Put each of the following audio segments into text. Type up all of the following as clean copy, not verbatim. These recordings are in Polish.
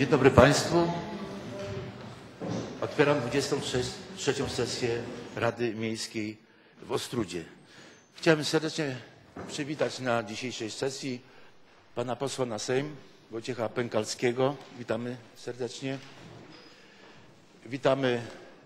Dzień dobry Państwu. Otwieram 23. sesję Rady Miejskiej w Ostródzie. Chciałem serdecznie przywitać na dzisiejszej sesji pana posła na Sejm, Wojciecha Pękalskiego. Witamy serdecznie. Witamy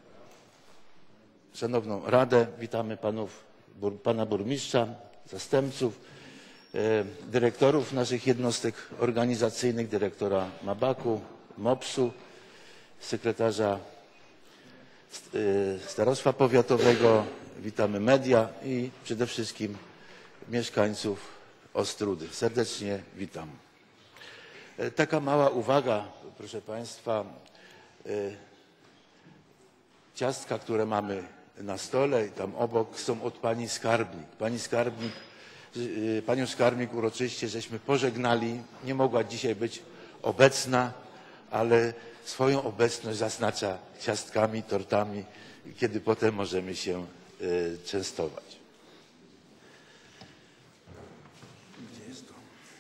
Szanowną Radę, witamy pana burmistrza, zastępców, dyrektorów naszych jednostek organizacyjnych, dyrektora MABAK-u, MOPS-u, sekretarza starostwa powiatowego, witamy media i przede wszystkim mieszkańców Ostródy. Serdecznie witam. Taka mała uwaga, proszę Państwa, ciastka, które mamy na stole i tam obok są od pani skarbnik. Panią skarbnik uroczyście żeśmy pożegnali. Nie mogła dzisiaj być obecna, ale swoją obecność zaznacza ciastkami, tortami, kiedy potem możemy się częstować. Gdzie jest to?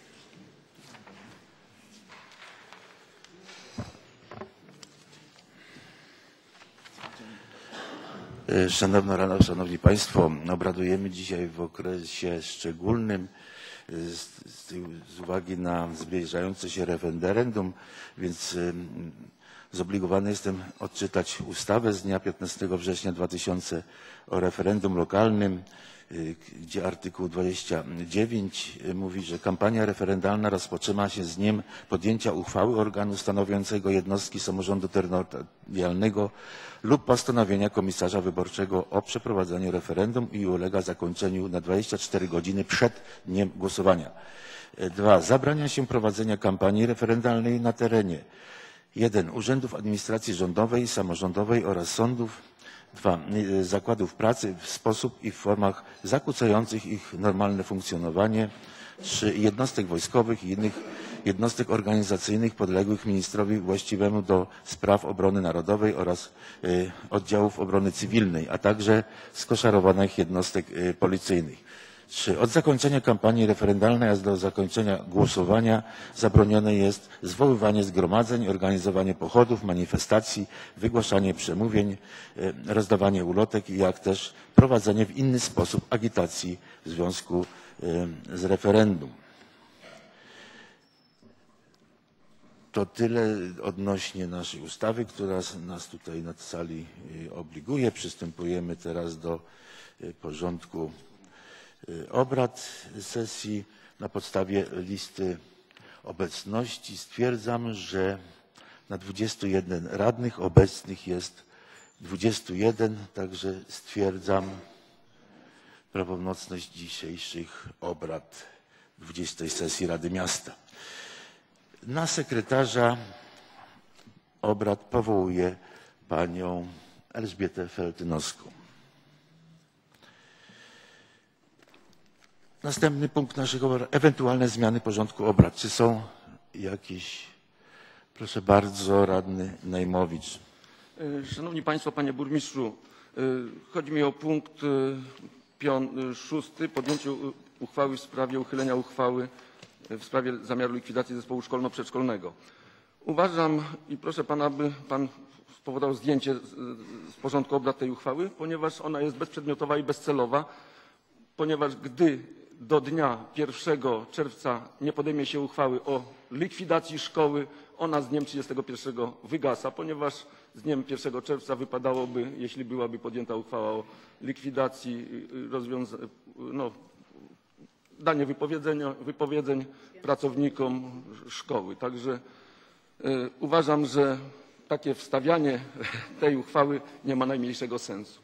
Szanowna Rado, Szanowni Państwo, obradujemy dzisiaj w okresie szczególnym z uwagi na zbliżające się referendum, więc zobligowany jestem odczytać ustawę z dnia 15 września 2000 o referendum lokalnym, gdzie artykuł 29 mówi, że kampania referendalna rozpoczyna się z dniem podjęcia uchwały organu stanowiącego jednostki samorządu terytorialnego lub postanowienia komisarza wyborczego o przeprowadzeniu referendum i ulega zakończeniu na 24 godziny przed dniem głosowania. 2. Zabrania się prowadzenia kampanii referendalnej na terenie 1. Urzędów administracji rządowej i samorządowej oraz sądów. 2. Zakładów pracy w sposób i w formach zakłócających ich normalne funkcjonowanie. 3. Jednostek wojskowych i innych jednostek organizacyjnych podległych ministrowi właściwemu do spraw obrony narodowej oraz oddziałów obrony cywilnej, a także skoszarowanych jednostek policyjnych. 3. Od zakończenia kampanii referendalnej aż do zakończenia głosowania zabronione jest zwoływanie zgromadzeń, organizowanie pochodów, manifestacji, wygłaszanie przemówień, rozdawanie ulotek, jak też prowadzenie w inny sposób agitacji w związku z referendum. To tyle odnośnie naszej ustawy, która nas tutaj na sali obliguje. Przystępujemy teraz do porządku obrad sesji. Na podstawie listy obecności stwierdzam, że na 21 radnych obecnych jest 21, także stwierdzam prawomocność dzisiejszych obrad 20. sesji Rady Miasta. Na sekretarza obrad powołuję panią Elżbietę Feltynowską. Następny punkt naszych obrad, ewentualne zmiany porządku obrad. Czy są jakieś? Proszę bardzo, radny Najmowicz. Szanowni Państwo, Panie Burmistrzu, chodzi mi o punkt 6. Podjęcie uchwały w sprawie uchylenia uchwały w sprawie zamiaru likwidacji zespołu szkolno-przedszkolnego. Uważam i proszę Pana, aby Pan spowodował zdjęcie z porządku obrad tej uchwały, ponieważ ona jest bezprzedmiotowa i bezcelowa, ponieważ gdy do dnia 1 czerwca nie podejmie się uchwały o likwidacji szkoły, ona z dniem 31 wygasa, ponieważ z dniem 1 czerwca wypadałoby, jeśli byłaby podjęta uchwała o likwidacji, danie wypowiedzeń pracownikom szkoły. Także uważam, że takie wstawianie tej uchwały nie ma najmniejszego sensu.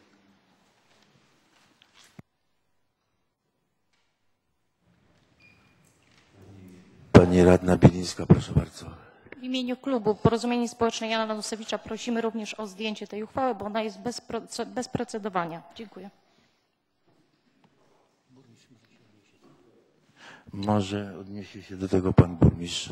Pani radna Bielińska, proszę bardzo. W imieniu klubu Porozumienie Społeczne Jana Lanusewicza prosimy również o zdjęcie tej uchwały, bo ona jest bez procedowania. Dziękuję. Może odniesie się do tego pan burmistrz.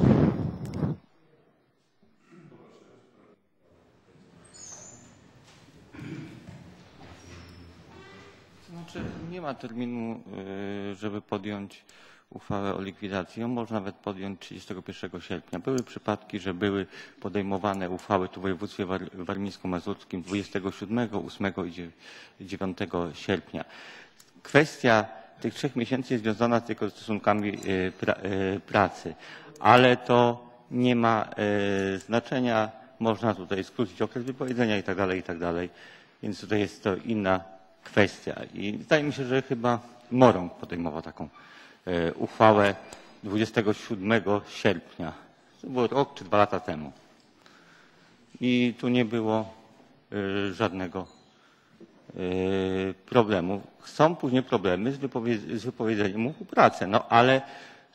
Znaczy, nie ma terminu, żeby podjąć uchwałę o likwidacji, ją można nawet podjąć 31 sierpnia. Były przypadki, że były podejmowane uchwały tu w województwie warmińsko-mazurskim 27, 8 i 9 sierpnia. Kwestia tych 3 miesięcy jest związana tylko z stosunkami pracy, ale to nie ma znaczenia. Można tutaj skrócić okres wypowiedzenia i tak dalej, więc tutaj jest to inna kwestia. I wydaje mi się, że chyba Morąg podejmował taką uchwałę 27 sierpnia. To było rok czy 2 lata temu. I tu nie było żadnego problemu. Są później problemy z wypowiedzeniem umowy o pracę, no ale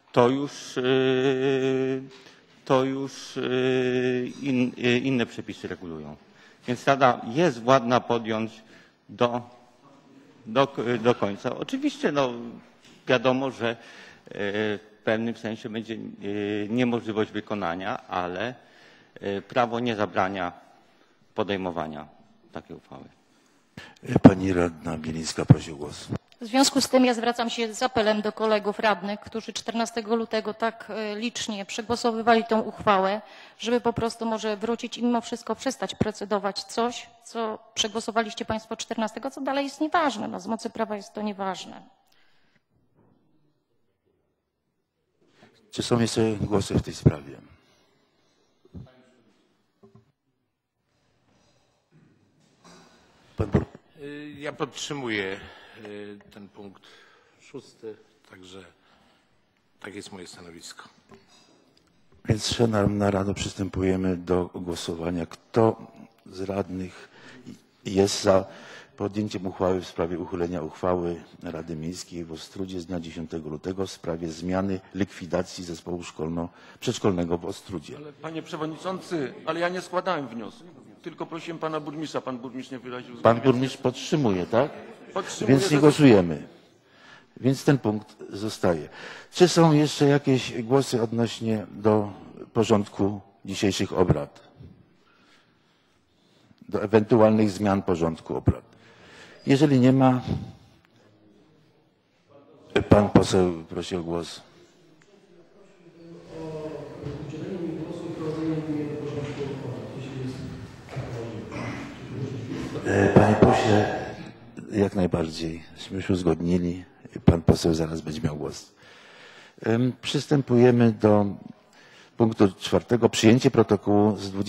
to już inne przepisy regulują. Więc Rada jest władna podjąć do końca. Oczywiście no, wiadomo, że w pewnym sensie będzie niemożliwość wykonania, ale prawo nie zabrania podejmowania takiej uchwały. Pani radna Bielińska prosi o głos. W związku z tym ja zwracam się z apelem do kolegów radnych, którzy 14 lutego tak licznie przegłosowywali tę uchwałę, żeby po prostu może wrócić i mimo wszystko przestać procedować coś, co przegłosowaliście Państwo 14, co dalej jest nieważne. No, z mocy prawa jest to nieważne. Czy są jeszcze głosy w tej sprawie? Pan burmistrz. Ja podtrzymuję ten punkt 6, także tak jest moje stanowisko. Więc szanowna Rado, przystępujemy do głosowania. Kto z radnych jest za podjęciem uchwały w sprawie uchylenia uchwały Rady Miejskiej w Ostródzie z dnia 10 lutego w sprawie zmiany likwidacji zespołu przedszkolnego w Ostródzie? Ale, panie przewodniczący, ale ja nie składałem wniosku, tylko prosiłem pana burmistrza. Pan burmistrz nie wyraził zgody. Pan burmistrz podtrzymuje, tak? Podtrzymuję, Więc nie głosujemy. Więc ten punkt zostaje. Czy są jeszcze jakieś głosy odnośnie do porządku dzisiejszych obrad? Do ewentualnych zmian porządku obrad? Jeżeli nie ma, pan poseł prosi o głos. Panie pośle, jak najbardziej. Myśmy uzgodnili. Pan poseł zaraz będzie miał głos. Przystępujemy do punktu 4. Przyjęcie protokołu z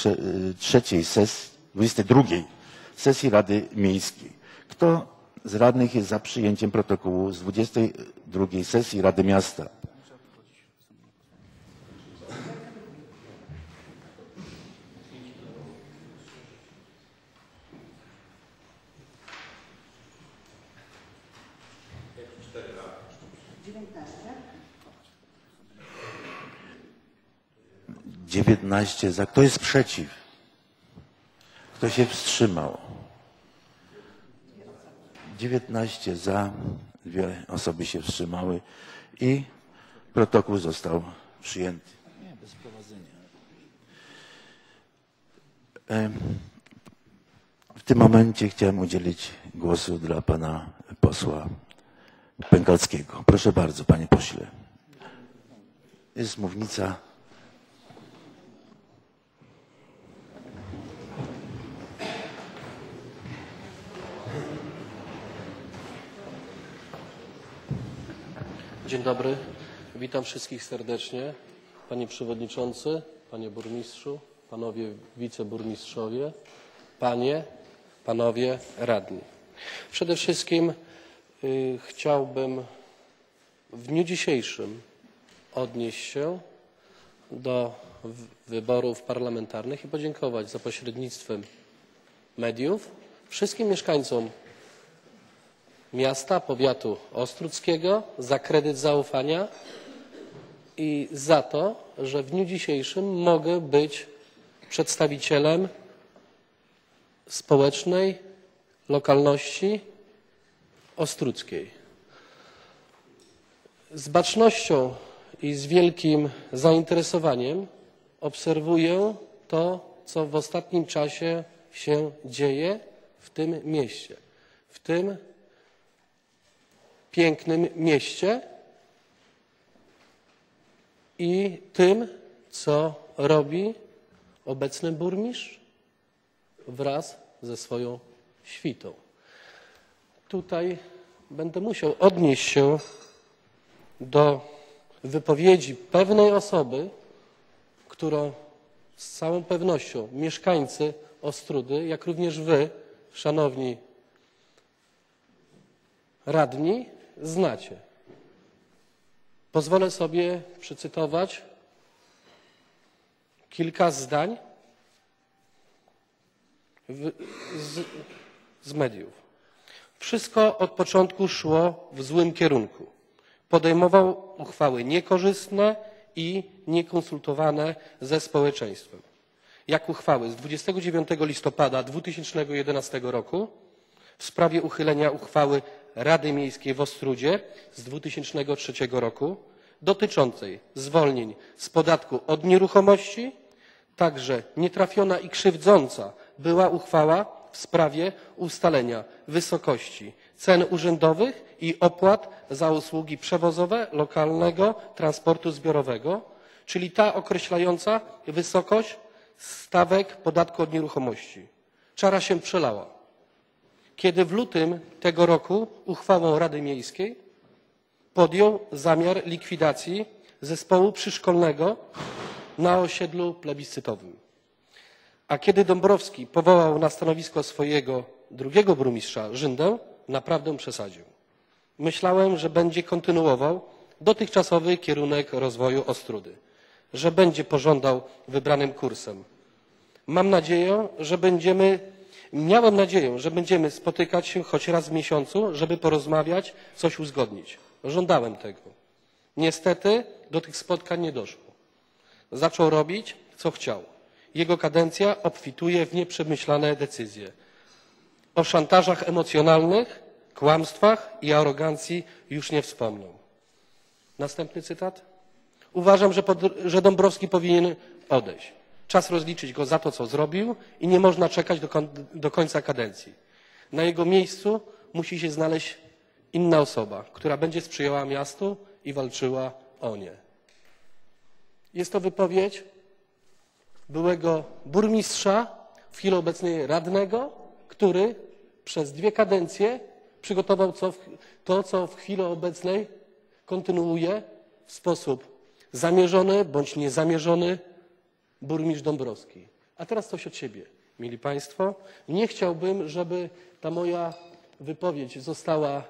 22 sesji Rady Miejskiej. Kto z radnych jest za przyjęciem protokołu z 22 sesji Rady Miasta? Dziewiętnaście za. Kto jest przeciw? Kto się wstrzymał? 19 za, 2 osoby się wstrzymały i protokół został przyjęty. Nie, bez wprowadzenia. W tym momencie chciałem udzielić głosu dla pana posła Pękalskiego. Proszę bardzo, panie pośle. Jest mównica. Dzień dobry, witam wszystkich serdecznie. Panie Przewodniczący, Panie Burmistrzu, Panowie Wiceburmistrzowie, Panie, Panowie Radni. Przede wszystkim chciałbym w dniu dzisiejszym odnieść się do wyborów parlamentarnych i podziękować za pośrednictwem mediów wszystkim mieszkańcom miasta, powiatu ostródzkiego za kredyt zaufania i za to, że w dniu dzisiejszym mogę być przedstawicielem społecznej lokalności ostródzkiej. Z bacznością i z wielkim zainteresowaniem obserwuję to, co w ostatnim czasie się dzieje w tym mieście, w tym pięknym mieście, i tym, co robi obecny burmistrz wraz ze swoją świtą. Tutaj będę musiał odnieść się do wypowiedzi pewnej osoby, którą z całą pewnością mieszkańcy Ostródy, jak również wy, szanowni radni, znacie. Pozwolę sobie przecytować kilka zdań z mediów. Wszystko od początku szło w złym kierunku. Podejmował uchwały niekorzystne i niekonsultowane ze społeczeństwem. Jak uchwały z 29 listopada 2011 roku w sprawie uchylenia uchwały Rady Miejskiej w Ostródzie z 2003 roku dotyczącej zwolnień z podatku od nieruchomości. Także nietrafiona i krzywdząca była uchwała w sprawie ustalenia wysokości cen urzędowych i opłat za usługi przewozowe lokalnego transportu zbiorowego, czyli ta określająca wysokość stawek podatku od nieruchomości. Czara się przelała, kiedy w lutym tego roku uchwałą Rady Miejskiej podjął zamiar likwidacji zespołu przyszkolnego na osiedlu plebiscytowym. A kiedy Dąbrowski powołał na stanowisko swojego drugiego burmistrza, Żyndę, naprawdę przesadził. Myślałem, że będzie kontynuował dotychczasowy kierunek rozwoju Ostródy, że będzie pożądał wybranym kursem. Miałem nadzieję, że będziemy spotykać się choć raz w miesiącu, żeby porozmawiać, coś uzgodnić. Żądałem tego. Niestety do tych spotkań nie doszło. Zaczął robić, co chciał. Jego kadencja obfituje w nieprzemyślane decyzje. O szantażach emocjonalnych, kłamstwach i arogancji już nie wspomnę. Następny cytat. Uważam, że Dąbrowski powinien odejść. Czas rozliczyć go za to, co zrobił i nie można czekać do końca kadencji. Na jego miejscu musi się znaleźć inna osoba, która będzie sprzyjała miastu i walczyła o nie. Jest to wypowiedź byłego burmistrza, w chwili obecnej radnego, który przez 2 kadencje przygotował to, co w chwili obecnej kontynuuje w sposób zamierzony bądź niezamierzony burmistrz Dąbrowski. A teraz coś od siebie, mili Państwo. Nie chciałbym, żeby ta moja wypowiedź została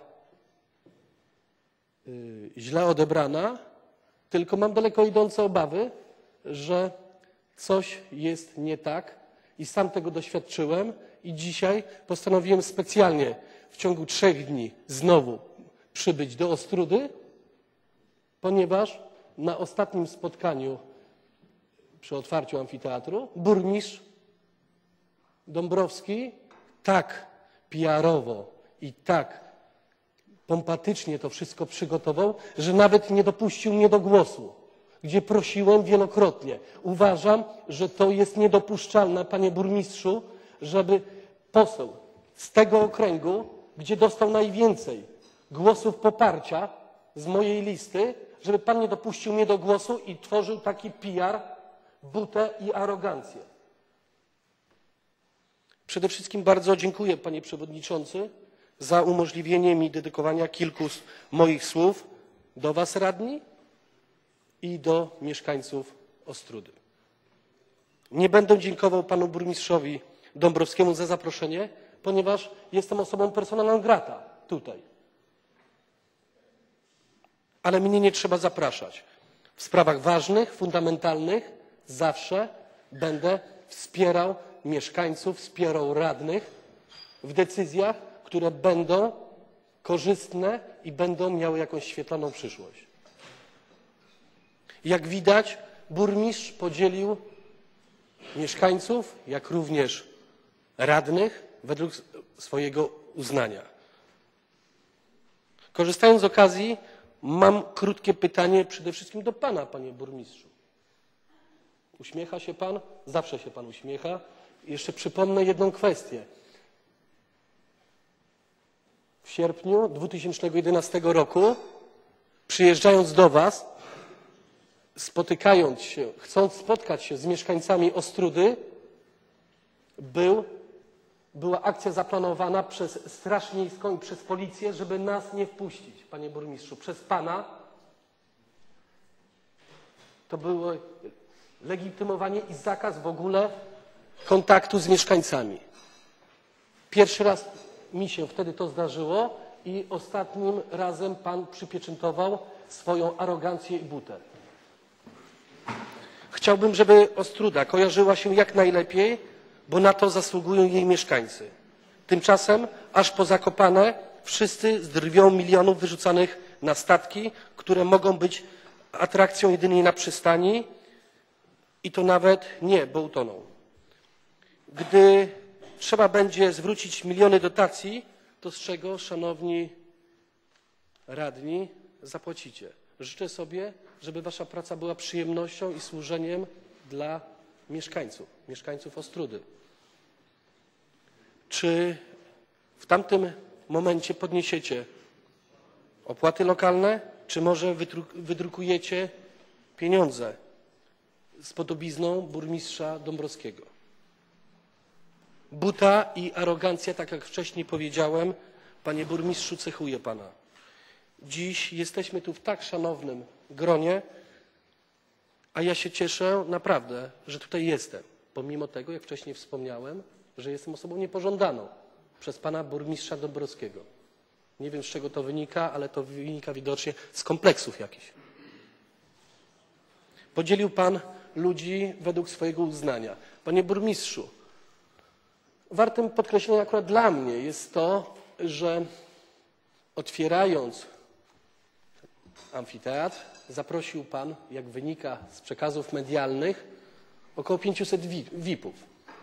źle odebrana, tylko mam daleko idące obawy, że coś jest nie tak i sam tego doświadczyłem i dzisiaj postanowiłem specjalnie w ciągu 3 dni znowu przybyć do Ostródy, ponieważ na ostatnim spotkaniu przy otwarciu amfiteatru burmistrz Dąbrowski tak PR-owo i tak pompatycznie to wszystko przygotował, że nawet nie dopuścił mnie do głosu, gdzie prosiłem wielokrotnie. Uważam, że to jest niedopuszczalne, panie burmistrzu, żeby poseł z tego okręgu, gdzie dostał najwięcej głosów poparcia z mojej listy, żeby pan nie dopuścił mnie do głosu i tworzył taki PR, butę i arogancję. Przede wszystkim bardzo dziękuję, panie przewodniczący, za umożliwienie mi dedykowania kilku moich słów do was, radni, i do mieszkańców Ostródy. Nie będę dziękował panu burmistrzowi Dąbrowskiemu za zaproszenie, ponieważ jestem osobą persona non grata tutaj. Ale mnie nie trzeba zapraszać. W sprawach ważnych, fundamentalnych zawsze będę wspierał mieszkańców, wspierał radnych w decyzjach, które będą korzystne i będą miały jakąś świetlaną przyszłość. Jak widać, burmistrz podzielił mieszkańców, jak również radnych według swojego uznania. Korzystając z okazji, mam krótkie pytanie przede wszystkim do pana, panie burmistrzu. Uśmiecha się pan? Zawsze się pan uśmiecha. Jeszcze przypomnę jedną kwestię. W sierpniu 2011 roku, przyjeżdżając do was, spotykając się, chcąc spotkać się z mieszkańcami Ostródy, była akcja zaplanowana przez Straż Miejską i przez policję, żeby nas nie wpuścić, panie burmistrzu, przez pana. To było legitymowanie i zakaz w ogóle kontaktu z mieszkańcami. Pierwszy raz mi się wtedy to zdarzyło i ostatnim razem pan przypieczętował swoją arogancję i butę. Chciałbym, żeby Ostróda kojarzyła się jak najlepiej, bo na to zasługują jej mieszkańcy. Tymczasem, aż po Zakopane, wszyscy drwią milionów wyrzucanych na statki, które mogą być atrakcją jedynie na przystani i to nawet nie, bo utoną. Gdy trzeba będzie zwrócić miliony dotacji, to z czego, szanowni radni, zapłacicie? Życzę sobie, żeby wasza praca była przyjemnością i służeniem dla mieszkańców Ostródy. Czy w tamtym momencie podniesiecie opłaty lokalne, czy może wydrukujecie pieniądze z podobizną burmistrza Dąbrowskiego? Buta i arogancja, tak jak wcześniej powiedziałem, panie burmistrzu, cechuje pana. Dziś jesteśmy tu w tak szanownym gronie, a ja się cieszę naprawdę, że tutaj jestem, pomimo tego, jak wcześniej wspomniałem, że jestem osobą niepożądaną przez pana burmistrza Dąbrowskiego. Nie wiem, z czego to wynika, ale to wynika widocznie z kompleksów jakichś. Podzielił pan ludzi według swojego uznania. Panie burmistrzu, wartym podkreślenia akurat dla mnie jest to, że otwierając amfiteatr, zaprosił pan, jak wynika z przekazów medialnych, około 500 VIP-ów.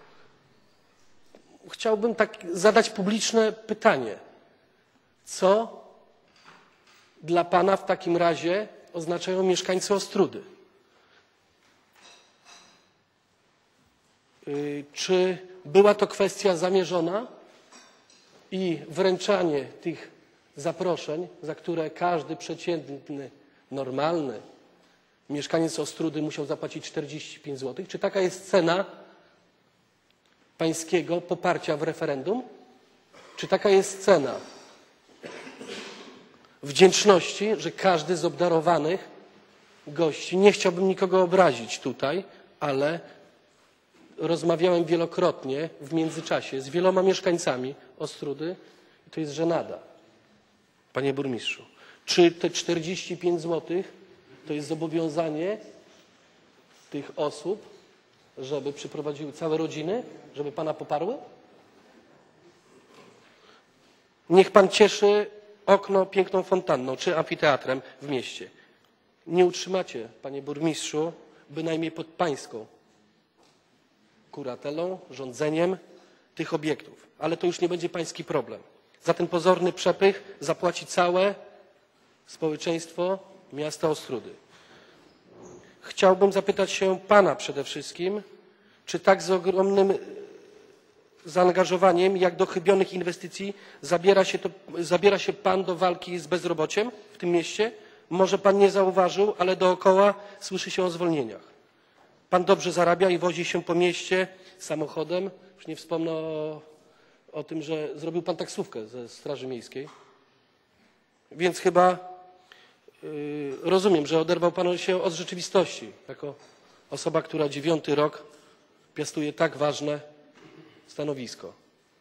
Chciałbym zadać publiczne pytanie. Co dla pana w takim razie oznaczają mieszkańcy Ostródy? Czy była to kwestia zamierzona i wręczanie tych zaproszeń, za które każdy przeciętny, normalny mieszkaniec Ostródy musiał zapłacić 45 zł? Czy taka jest cena pańskiego poparcia w referendum? Czy taka jest cena wdzięczności, że każdy z obdarowanych gości, nie chciałbym nikogo obrazić tutaj, ale rozmawiałem wielokrotnie w międzyczasie z wieloma mieszkańcami Ostródy i to jest żenada. Panie burmistrzu, czy te 45 zł to jest zobowiązanie tych osób, żeby przyprowadziły całe rodziny, żeby pana poparły? Niech pan cieszy okno piękną fontanną czy amfiteatrem w mieście. Nie utrzymacie, panie burmistrzu, bynajmniej pod pańską kuratelą, rządzeniem tych obiektów. Ale to już nie będzie pański problem. Za ten pozorny przepych zapłaci całe społeczeństwo miasta Ostródy. Chciałbym zapytać się pana przede wszystkim, czy tak z ogromnym zaangażowaniem jak do chybionych inwestycji zabiera się pan do walki z bezrobociem w tym mieście? Może pan nie zauważył, ale dookoła słyszy się o zwolnieniach. Pan dobrze zarabia i wozi się po mieście samochodem. Już nie wspomnę o tym, że zrobił pan taksówkę ze Straży Miejskiej. Więc chyba rozumiem, że oderwał pan się od rzeczywistości. Jako osoba, która 9. rok piastuje tak ważne stanowisko.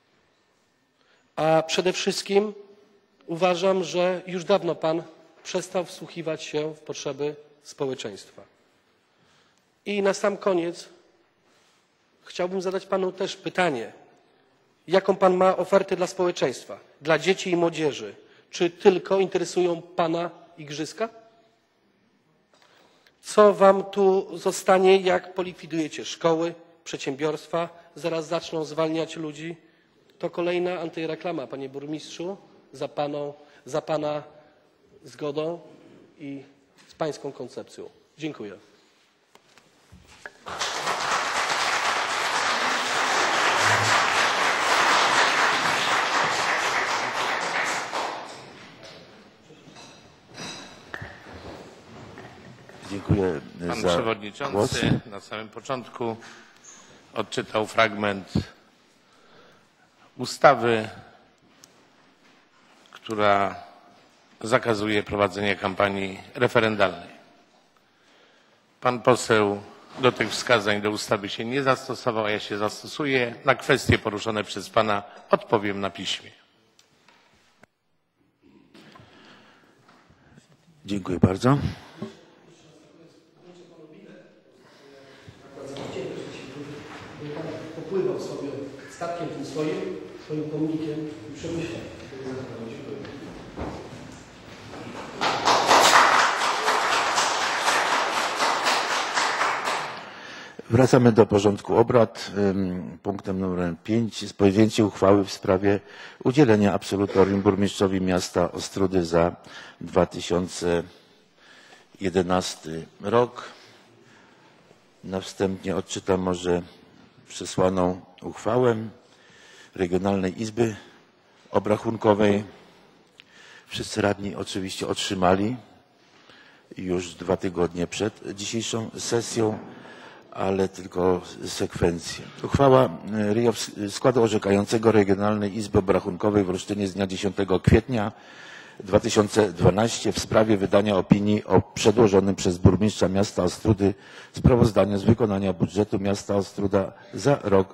A przede wszystkim uważam, że już dawno pan przestał wsłuchiwać się w potrzeby społeczeństwa. I na sam koniec chciałbym zadać panu też pytanie. Jaką pan ma ofertę dla społeczeństwa, dla dzieci i młodzieży? Czy tylko interesują pana igrzyska? Co wam tu zostanie, jak polikwidujecie szkoły, przedsiębiorstwa, zaraz zaczną zwalniać ludzi? To kolejna antyreklama, panie burmistrzu, za pana zgodą i z pańską koncepcją. Dziękuję. Dziękuję Pan za przewodniczący głos. na samym początku odczytał fragment ustawy, która zakazuje prowadzenia kampanii referendalnej. Pan poseł do tych wskazań do ustawy się nie zastosował, a ja się zastosuję. Na kwestie poruszone przez pana odpowiem na piśmie. Dziękuję bardzo. Popływał sobie statkiem tym swoim pomnikiem i przemyślał. Wracamy do porządku obrad. Punktem numerem 5 jest podjęcie uchwały w sprawie udzielenia absolutorium burmistrzowi miasta Ostródy za 2011 rok. Na wstępie odczytam może przesłaną uchwałę Regionalnej Izby Obrachunkowej. Wszyscy radni oczywiście otrzymali już 2 tygodnie przed dzisiejszą sesją, ale tylko sekwencję. Uchwała składu orzekającego Regionalnej Izby Obrachunkowej w Olsztynie z dnia 10 kwietnia 2012 w sprawie wydania opinii o przedłożonym przez burmistrza miasta Ostródy sprawozdaniu z wykonania budżetu miasta Ostróda za rok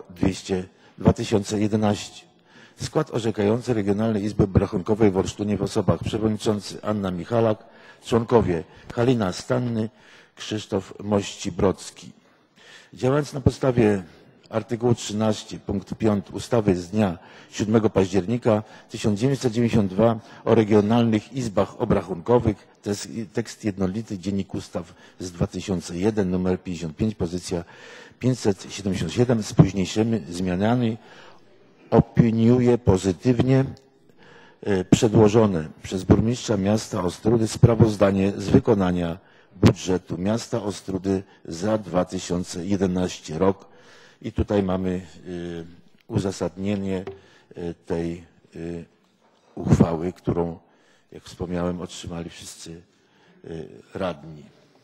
2011. Skład orzekający Regionalnej Izby Obrachunkowej w Olsztynie w osobach przewodniczący Anna Michalak, członkowie Halina Stanny, Krzysztof Mości-Brocki. Działając na podstawie artykułu 13 punkt 5 ustawy z dnia 7 października 1992 o regionalnych izbach obrachunkowych, tekst jednolity Dziennik Ustaw z 2001 nr 55 pozycja 577 z późniejszymi zmianami opiniuje pozytywnie przedłożone przez burmistrza miasta Ostródy sprawozdanie z wykonania budżetu miasta Ostródy za 2011 rok. I tutaj mamy uzasadnienie tej uchwały, którą, jak wspomniałem, otrzymali wszyscy radni.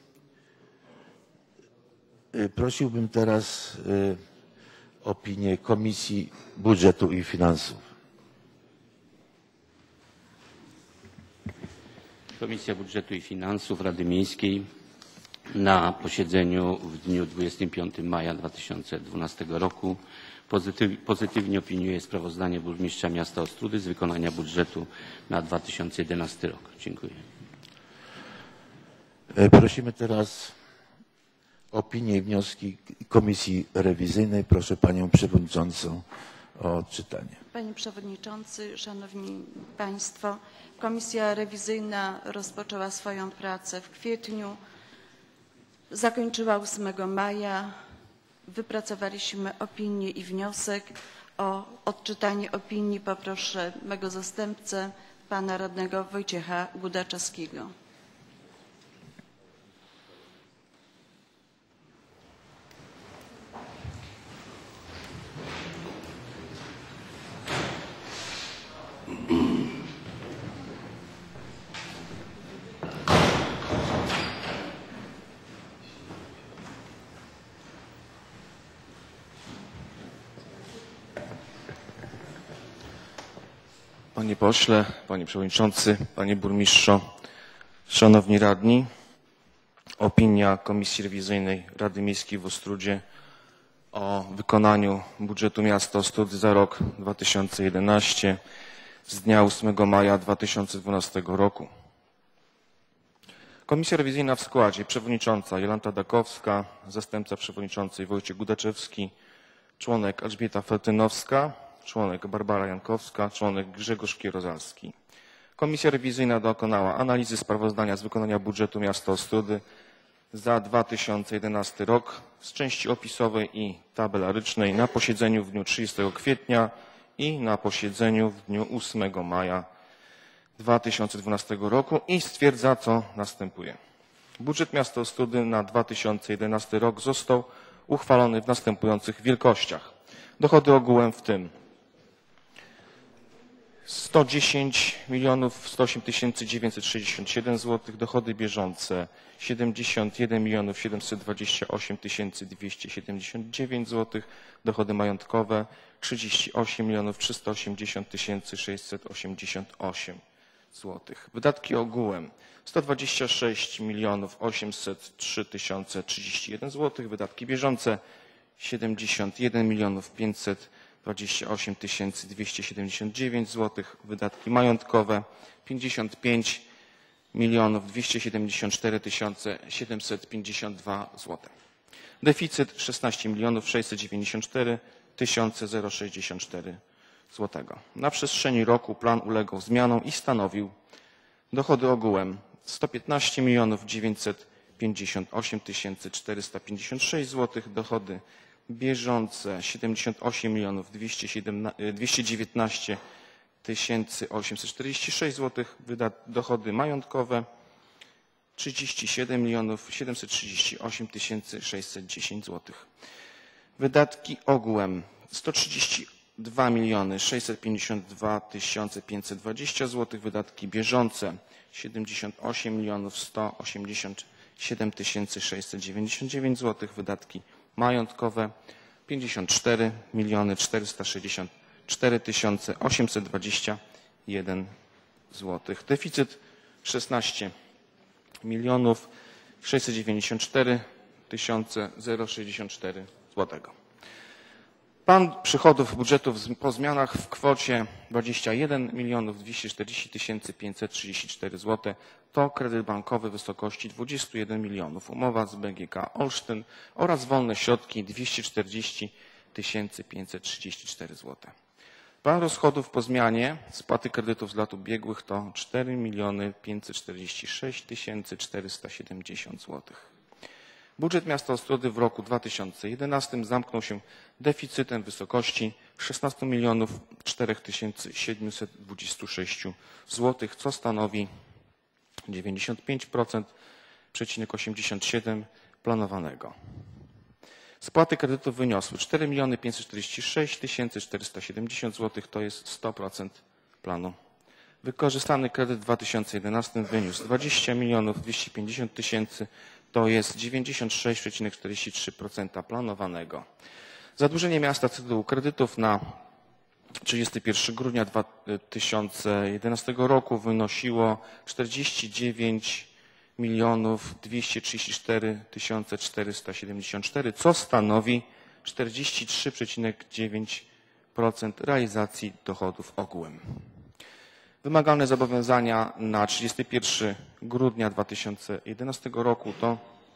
Prosiłbym teraz opinię Komisji Budżetu i Finansów. Komisja Budżetu i Finansów Rady Miejskiej na posiedzeniu w dniu 25 maja 2012 roku pozytywnie opiniuje sprawozdanie burmistrza miasta Ostródy z wykonania budżetu na 2011 rok. Dziękuję. Prosimy teraz opinię i wnioski Komisji Rewizyjnej. Proszę Panią Przewodniczącą o odczytanie. Panie Przewodniczący, Szanowni Państwo, Komisja Rewizyjna rozpoczęła swoją pracę w kwietniu, zakończyła 8 maja. Wypracowaliśmy opinię i wniosek. O odczytanie opinii poproszę mego zastępcę, pana radnego Wojciecha Gudaczewskiego. Panie pośle, panie przewodniczący, panie burmistrzu, szanowni radni. Opinia Komisji Rewizyjnej Rady Miejskiej w Ostródzie o wykonaniu budżetu miasta Ostródy za rok 2011 z dnia 8 maja 2012 roku. Komisja rewizyjna w składzie przewodnicząca Jolanta Dakowska, zastępca przewodniczącej Wojciech Gudaczewski, członek Elżbieta Feltynowska, członek Barbara Jankowska, członek Grzegorz Kierozalski. Komisja rewizyjna dokonała analizy sprawozdania z wykonania budżetu miasta Ostródy za 2011 rok z części opisowej i tabelarycznej na posiedzeniu w dniu 30 kwietnia i na posiedzeniu w dniu 8 maja 2012 roku i stwierdza, co następuje. Budżet miasta Ostródy na 2011 rok został uchwalony w następujących wielkościach. Dochody ogółem w tym 110 108 967 zł, dochody bieżące 71 728 279 zł, dochody majątkowe 38 380 688 zł. Wydatki ogółem 126 803 031 zł, wydatki bieżące 71 528 279 zł, wydatki majątkowe 55 274 752 zł. Deficyt 16 694 064 zł. Na przestrzeni roku plan uległ zmianom i stanowił dochody ogółem 115 958 456 zł, dochody bieżące 78 219 846 zł, dochody majątkowe 37 738 610 zł. Wydatki ogółem 132 652 520 zł, wydatki bieżące 78 187 699 zł, wydatki majątkowe 54 464 821 zł. Deficyt 16 694 064 zł. Plan przychodów budżetu po zmianach w kwocie 21 240 534 zł to kredyt bankowy w wysokości 21 milionów, umowa z BGK Olsztyn oraz wolne środki 240 534 zł. Plan rozchodów po zmianie spłaty kredytów z lat ubiegłych to 4 546 470 zł. Budżet miasta Ostródy w roku 2011 zamknął się deficytem w wysokości 16 4 726 zł, co stanowi 95,87% planowanego. Spłaty kredytów wyniosły 4 546 470 zł, to jest 100% planu. Wykorzystany kredyt w 2011 wyniósł 20 250 000, to jest 96,43% planowanego. Zadłużenie miasta z tytułu kredytów na 31 grudnia 2011 roku wynosiło 49 234 474, co stanowi 43,9% realizacji dochodów ogółem. Wymagalne zobowiązania na 31 grudnia 2011 roku to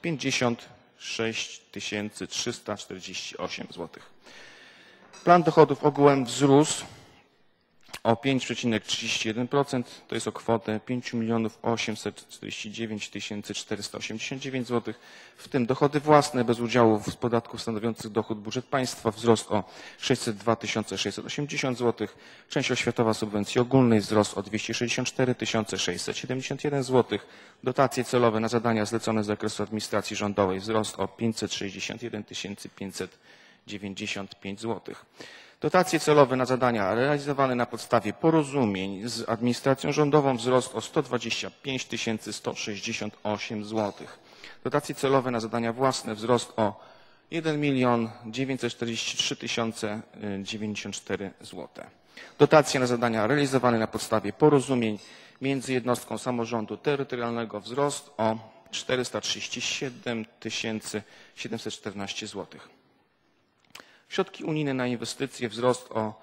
56 348 zł. Plan dochodów ogółem wzrósł o 5,31%, to jest o kwotę 5 849 489 zł, w tym dochody własne bez udziału z podatków stanowiących dochód budżet państwa wzrost o 602 680 zł, część oświatowa subwencji ogólnej wzrost o 264 671 zł, dotacje celowe na zadania zlecone z zakresu administracji rządowej wzrost o 561 595 zł. Dotacje celowe na zadania realizowane na podstawie porozumień z administracją rządową wzrost o 125 168 zł. Dotacje celowe na zadania własne wzrost o 1 943 094 zł. Dotacje na zadania realizowane na podstawie porozumień między jednostką samorządu terytorialnego wzrost o 437 714 zł. Środki unijne na inwestycje wzrost o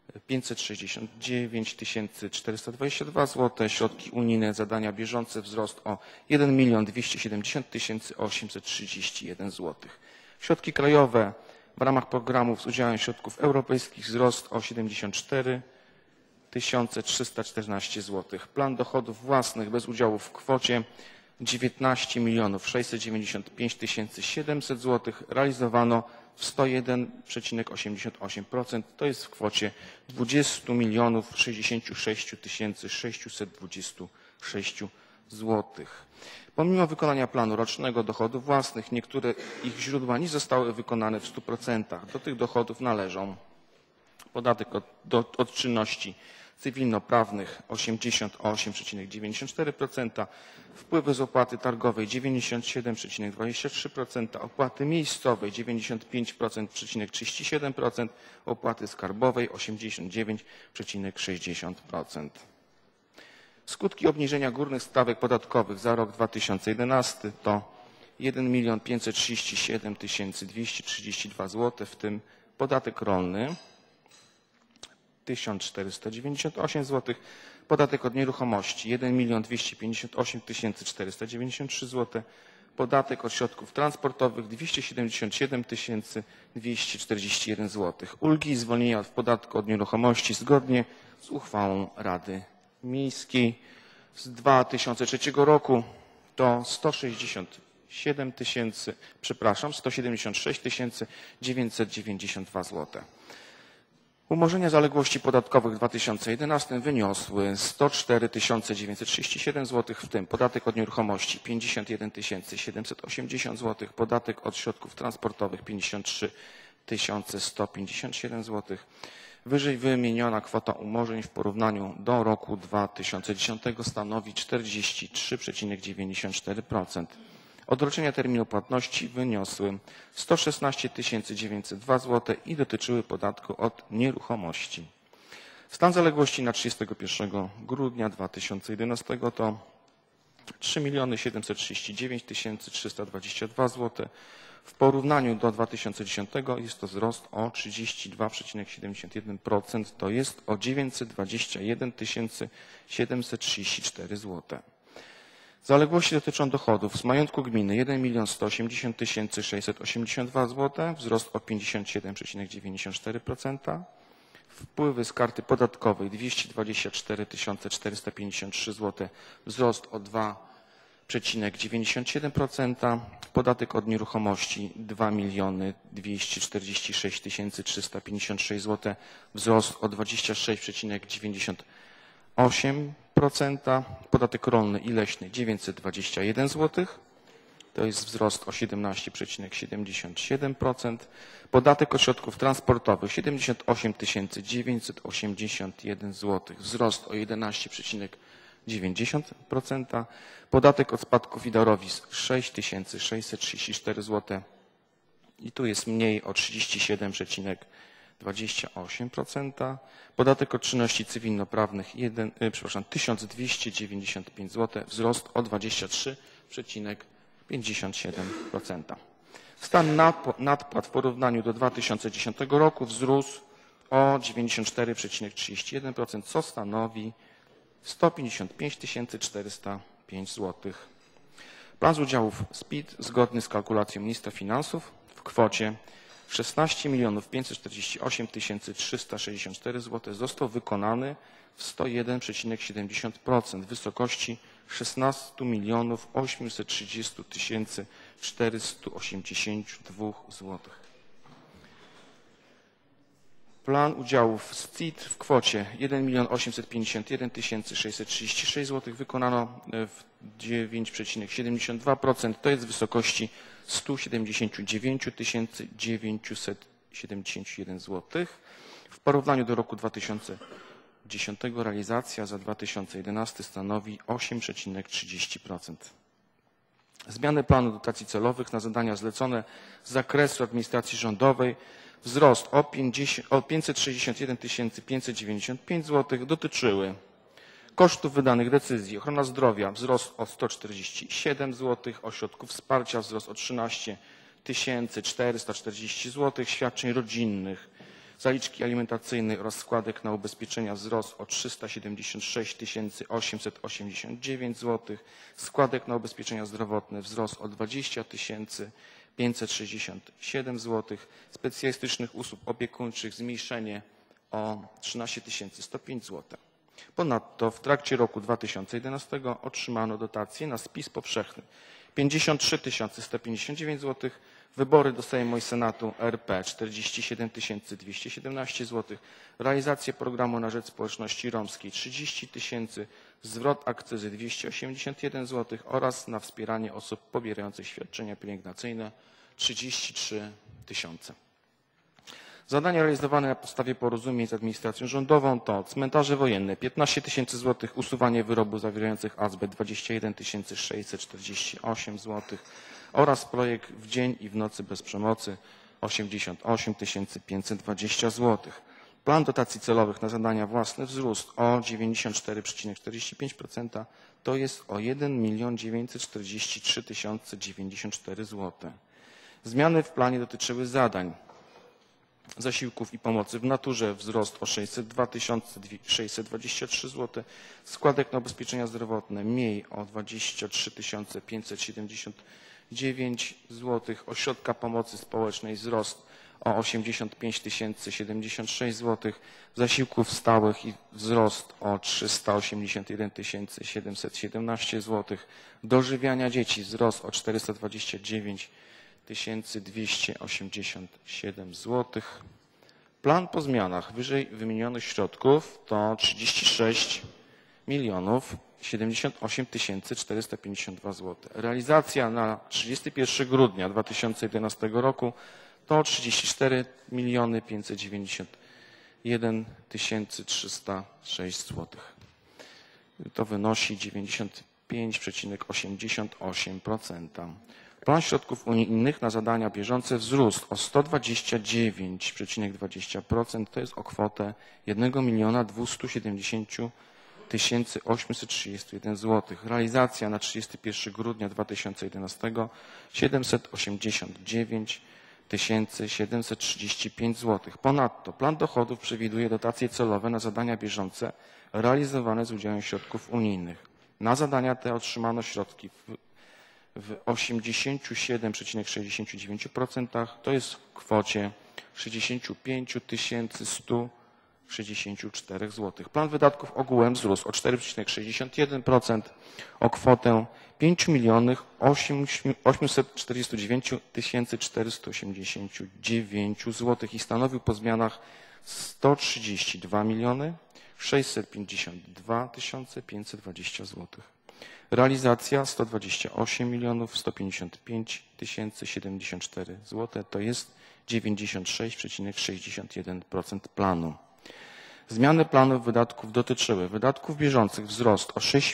569 422 zł, środki unijne zadania bieżące wzrost o 1 270 831 zł. Środki krajowe w ramach programów z udziałem środków europejskich wzrost o 74 314 zł. Plan dochodów własnych bez udziału w kwocie 19 695 700 zł realizowano w 101,88%, to jest w kwocie 20 66 626 zł. Pomimo wykonania planu rocznego dochodów własnych, niektóre ich źródła nie zostały wykonane w 100%. Do tych dochodów należą podatek od czynności cywilnoprawnych 88,94%, wpływy z opłaty targowej 97,23%, opłaty miejscowej 95,37%, opłaty skarbowej 89,60%. Skutki obniżenia górnych stawek podatkowych za rok 2011 to 1 537 232 zł, w tym podatek rolny 1498 zł, podatek od nieruchomości 1 258 493 zł, podatek od środków transportowych 277 241 zł. Ulgi i zwolnienia od podatku od nieruchomości zgodnie z uchwałą Rady Miejskiej z 2003 roku to 176 992 zł. Umorzenia zaległości podatkowych w 2011 wyniosły 104 937 zł, w tym podatek od nieruchomości 51 780 zł, podatek od środków transportowych 53 157 zł. Wyżej wymieniona kwota umorzeń w porównaniu do roku 2010 stanowi 43,94%. Odroczenia terminu płatności wyniosły 116 902 zł i dotyczyły podatku od nieruchomości. Stan zaległości na 31 grudnia 2011 to 3 739 322 zł. W porównaniu do 2010 jest to wzrost o 32,71%, to jest o 921 734 zł. Zaległości dotyczą dochodów z majątku gminy 1 180 682 zł, wzrost o 57,94%. Wpływy z karty podatkowej 224 453 zł, wzrost o 2,97%. Podatek od nieruchomości 2 246 356 zł, wzrost o 26,98%. Podatek rolny i leśny 921 zł, to jest wzrost o 17,77%. Podatek od środków transportowych 78 981 zł, wzrost o 11,90%. Podatek od spadków i darowizn 6 634 zł i tu jest mniej o 37,28%. Podatek od czynności cywilnoprawnych 1295 zł, wzrost o 23,57%. Stan nadpłat w porównaniu do 2010 roku wzrósł o 94,31%, co stanowi 155 405 zł. Plan z udziałów z PIT zgodny z kalkulacją ministra finansów w kwocie 16 548 364 zł został wykonany w 101,70% w wysokości 16 830 482 zł. Plan udziałów z CIT w kwocie 1 851 636 zł wykonano w 9,72%, to jest w wysokości 179 971 zł. W porównaniu do roku 2010 realizacja za 2011 stanowi 8,30%. Zmiany planu dotacji celowych na zadania zlecone z zakresu administracji rządowej wzrost o 561 595 zł dotyczyły kosztów wydanych decyzji. Ochrona zdrowia wzrost o 147 zł, ośrodków wsparcia wzrost o 13 440 zł, świadczeń rodzinnych, zaliczki alimentacyjnej oraz składek na ubezpieczenia wzrost o 376 889 zł, składek na ubezpieczenia zdrowotne wzrost o 20 567 zł, specjalistycznych usług opiekuńczych zmniejszenie o 13 105 zł. Ponadto w trakcie roku 2011 otrzymano dotacje na spis powszechny 53 159 zł, wybory do Sejmu i Senatu RP 47 217 zł, realizację programu na rzecz społeczności romskiej 30 000, zwrot akcyzy 281 zł oraz na wspieranie osób pobierających świadczenia pielęgnacyjne 33 000. Zadania realizowane na podstawie porozumień z administracją rządową to cmentarze wojenne 15 000 zł, usuwanie wyrobów zawierających azbest 21 648 zł oraz projekt W dzień i w nocy bez przemocy 88 520 zł. Plan dotacji celowych na zadania własne wzrósł o 94,45%, to jest o 1 943 094 zł. Zmiany w planie dotyczyły zadań zasiłków i pomocy w naturze, wzrost o 602 623 zł, składek na ubezpieczenia zdrowotne mniej o 23 579 zł, ośrodka pomocy społecznej wzrost o 85 076 zł, zasiłków stałych i wzrost o 381 717 zł, dożywiania dzieci wzrost o 429 287 zł. Plan po zmianach wyżej wymienionych środków to 36 78 452 zł. Realizacja na 31 grudnia 2011 roku to 34 591 306 zł. To wynosi 95,88%. Plan środków unijnych na zadania bieżące wzrósł o 129,20%, to jest o kwotę 1 270 831 zł. Realizacja na 31 grudnia 2011 789 735 zł. Ponadto plan dochodów przewiduje dotacje celowe na zadania bieżące realizowane z udziałem środków unijnych. Na zadania te otrzymano środki w 87,69%, to jest w kwocie 65 164 zł. Plan wydatków ogółem wzrósł o 4,61% o kwotę 5 849 489 zł i stanowił po zmianach 132 652 520 zł. Realizacja 128 155 074 zł, to jest 96,61% planu. Zmiany planów wydatków dotyczyły wydatków bieżących wzrost o 6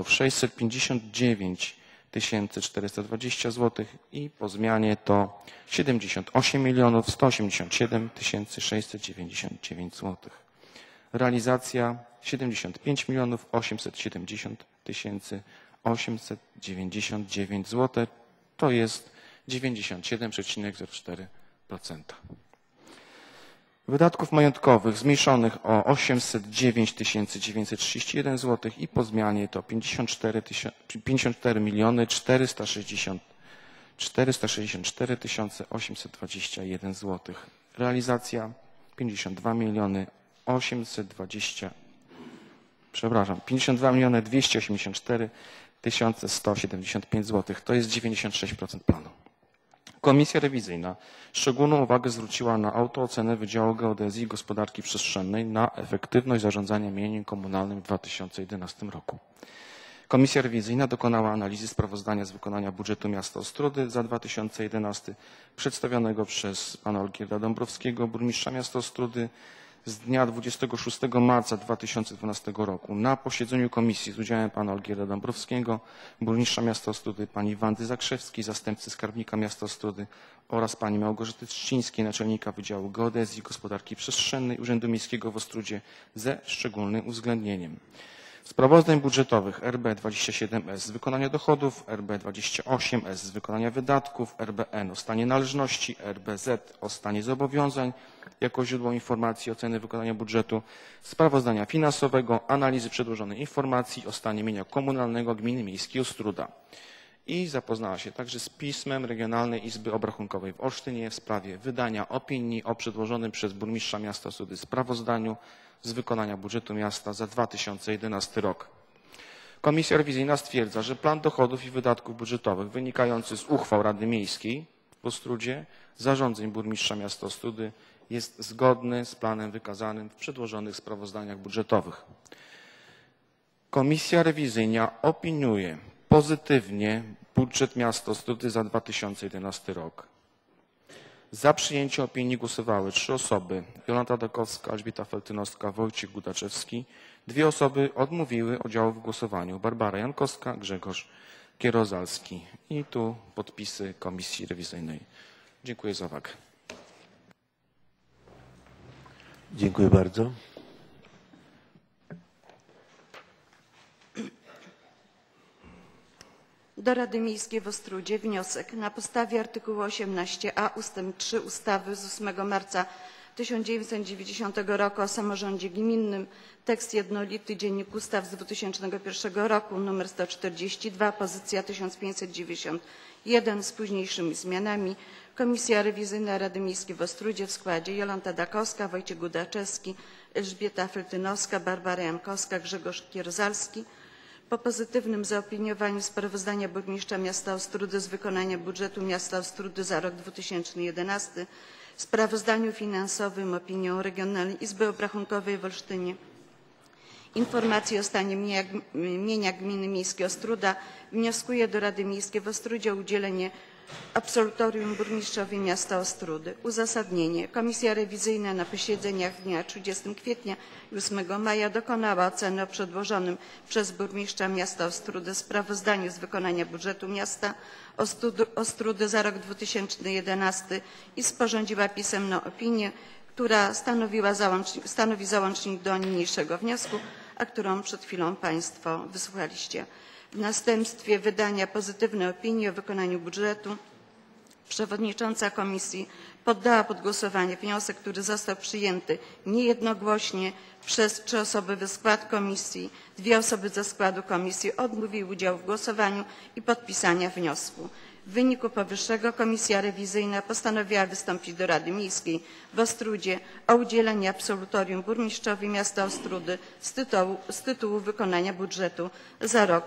659 420 zł i po zmianie to 78 187 699 zł. Realizacja 75 870 899 zł, to jest 97,04%. Wydatków majątkowych zmniejszonych o 809 931 zł i po zmianie to 54 464 821 zł. Realizacja 52 284 175 zł. To jest 96% planu. Komisja rewizyjna szczególną uwagę zwróciła na autoocenę Wydziału Geodezji i Gospodarki Przestrzennej na efektywność zarządzania mieniem komunalnym w 2011 roku. Komisja rewizyjna dokonała analizy sprawozdania z wykonania budżetu miasta Ostródy za 2011 przedstawionego przez pana Olgierda Dąbrowskiego, burmistrza miasta Ostródy z dnia 26 marca 2012 roku. Na posiedzeniu komisji z udziałem pana Olgierda Dąbrowskiego, burmistrza miasta Ostródy, pani Wandy Zakrzewskiej, zastępcy skarbnika miasta Ostródy oraz pani Małgorzaty Trzcińskiej, naczelnika Wydziału Geodezji i Gospodarki Przestrzennej Urzędu Miejskiego w Ostródzie ze szczególnym uwzględnieniem sprawozdań budżetowych RB27S z wykonania dochodów, RB28S z wykonania wydatków, RBN o stanie należności, RBZ o stanie zobowiązań jako źródło informacji oceny wykonania budżetu, sprawozdania finansowego, analizy przedłożonej informacji o stanie mienia komunalnego Gminy Miejskiej Ostróda. I zapoznała się także z pismem Regionalnej Izby Obrachunkowej w Olsztynie w sprawie wydania opinii o przedłożonym przez burmistrza miasta Ostródy sprawozdaniu z wykonania budżetu miasta za 2011 rok. Komisja rewizyjna stwierdza, że plan dochodów i wydatków budżetowych wynikający z uchwał Rady Miejskiej w Ostródzie, zarządzeń burmistrza miasta Ostródy jest zgodny z planem wykazanym w przedłożonych sprawozdaniach budżetowych. Komisja rewizyjna opiniuje pozytywnie budżet miasta Ostródy za 2011 rok. Za przyjęciem opinii głosowały 3 osoby: Jolanta Dakowska, Elżbieta Feltynowska, Wojciech Gudaczewski. 2 osoby odmówiły udziału w głosowaniu: Barbara Jankowska, Grzegorz Kierozalski. I tu podpisy Komisji Rewizyjnej. Dziękuję za uwagę. Dziękuję bardzo. Do Rady Miejskiej w Ostródzie wniosek na podstawie artykułu 18a ust. 3 ustawy z 8 marca 1990 roku o samorządzie gminnym, tekst jednolity, Dziennik Ustaw z 2001 roku, nr 142, pozycja 1591 z późniejszymi zmianami. Komisja Rewizyjna Rady Miejskiej w Ostródzie w składzie Jolanta Dakowska, Wojciech Gudaczewski, Elżbieta Feltynowska, Barbara Jankowska, Grzegorz Kierozalski. Po pozytywnym zaopiniowaniu sprawozdania burmistrza miasta Ostródy z wykonania budżetu miasta Ostródy za rok 2011, sprawozdaniu finansowym, opinią Regionalnej Izby Obrachunkowej w Olsztynie, informacji o stanie mienia gminy miejskiej Ostróda, wnioskuję do Rady Miejskiej w Ostródzie o udzielenie absolutorium burmistrzowi miasta Ostródy. Uzasadnienie. Komisja rewizyjna na posiedzeniach dnia 30 kwietnia i 8 maja dokonała oceny o przedłożonym przez burmistrza miasta Ostródy sprawozdaniu z wykonania budżetu miasta Ostródy za rok 2011 i sporządziła pisemną opinię, która stanowi załącznik do niniejszego wniosku, a którą przed chwilą Państwo wysłuchaliście. W następstwie wydania pozytywnej opinii o wykonaniu budżetu przewodnicząca komisji poddała pod głosowanie wniosek, który został przyjęty niejednogłośnie przez 3 osoby w skład komisji. 2 osoby ze składu komisji odmówiły udziału w głosowaniu i podpisania wniosku. W wyniku powyższego Komisja Rewizyjna postanowiła wystąpić do Rady Miejskiej w Ostródzie o udzielenie absolutorium burmistrzowi miasta Ostródy z tytułu wykonania budżetu za rok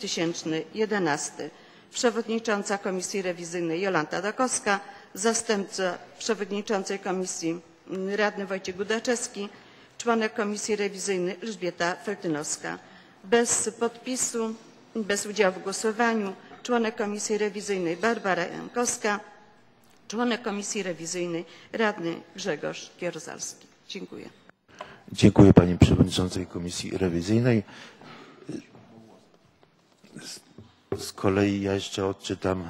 2011. Przewodnicząca Komisji Rewizyjnej Jolanta Dakowska, zastępca przewodniczącej komisji radny Wojciech Gudaczewski, członek Komisji Rewizyjnej Elżbieta Feltynowska. Bez podpisu, bez udziału w głosowaniu członek Komisji Rewizyjnej Barbara Jankowska, członek Komisji Rewizyjnej radny Grzegorz Kierozalski. Dziękuję. Dziękuję Pani Przewodniczącej Komisji Rewizyjnej. Z kolei ja jeszcze odczytam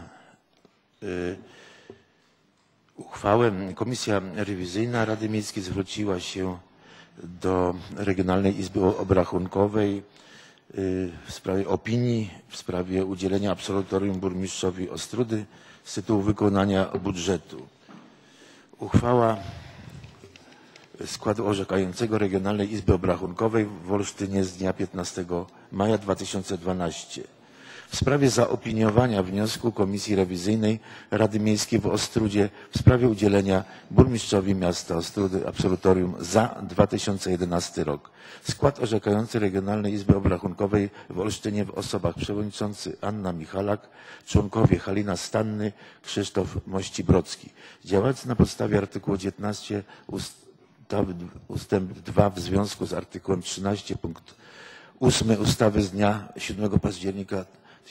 uchwałę. Komisja Rewizyjna Rady Miejskiej zwróciła się do Regionalnej Izby Obrachunkowej w sprawie opinii, w sprawie udzielenia absolutorium burmistrzowi Ostródy z tytułu wykonania budżetu. Uchwała składu orzekającego Regionalnej Izby Obrachunkowej w Olsztynie z dnia 15 maja 2012. W sprawie zaopiniowania wniosku Komisji Rewizyjnej Rady Miejskiej w Ostródzie w sprawie udzielenia burmistrzowi miasta Ostródy absolutorium za 2011 rok. Skład orzekający Regionalnej Izby Obrachunkowej w Olsztynie w osobach przewodniczący Anna Michalak, członkowie Halina Stanny, Krzysztof Mościbrocki. Działając na podstawie artykułu 19 ustęp 2 w związku z artykułem 13 punkt 8 ustawy z dnia 7 października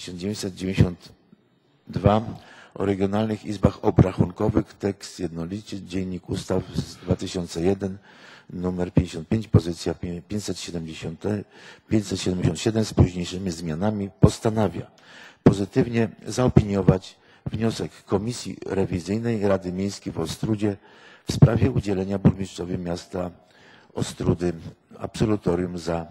1992 o regionalnych izbach obrachunkowych, tekst jednolicie, Dziennik Ustaw z 2001, numer 55, pozycja 577 z późniejszymi zmianami, postanawia pozytywnie zaopiniować wniosek Komisji Rewizyjnej Rady Miejskiej w Ostródzie w sprawie udzielenia burmistrzowi miasta Ostródy absolutorium za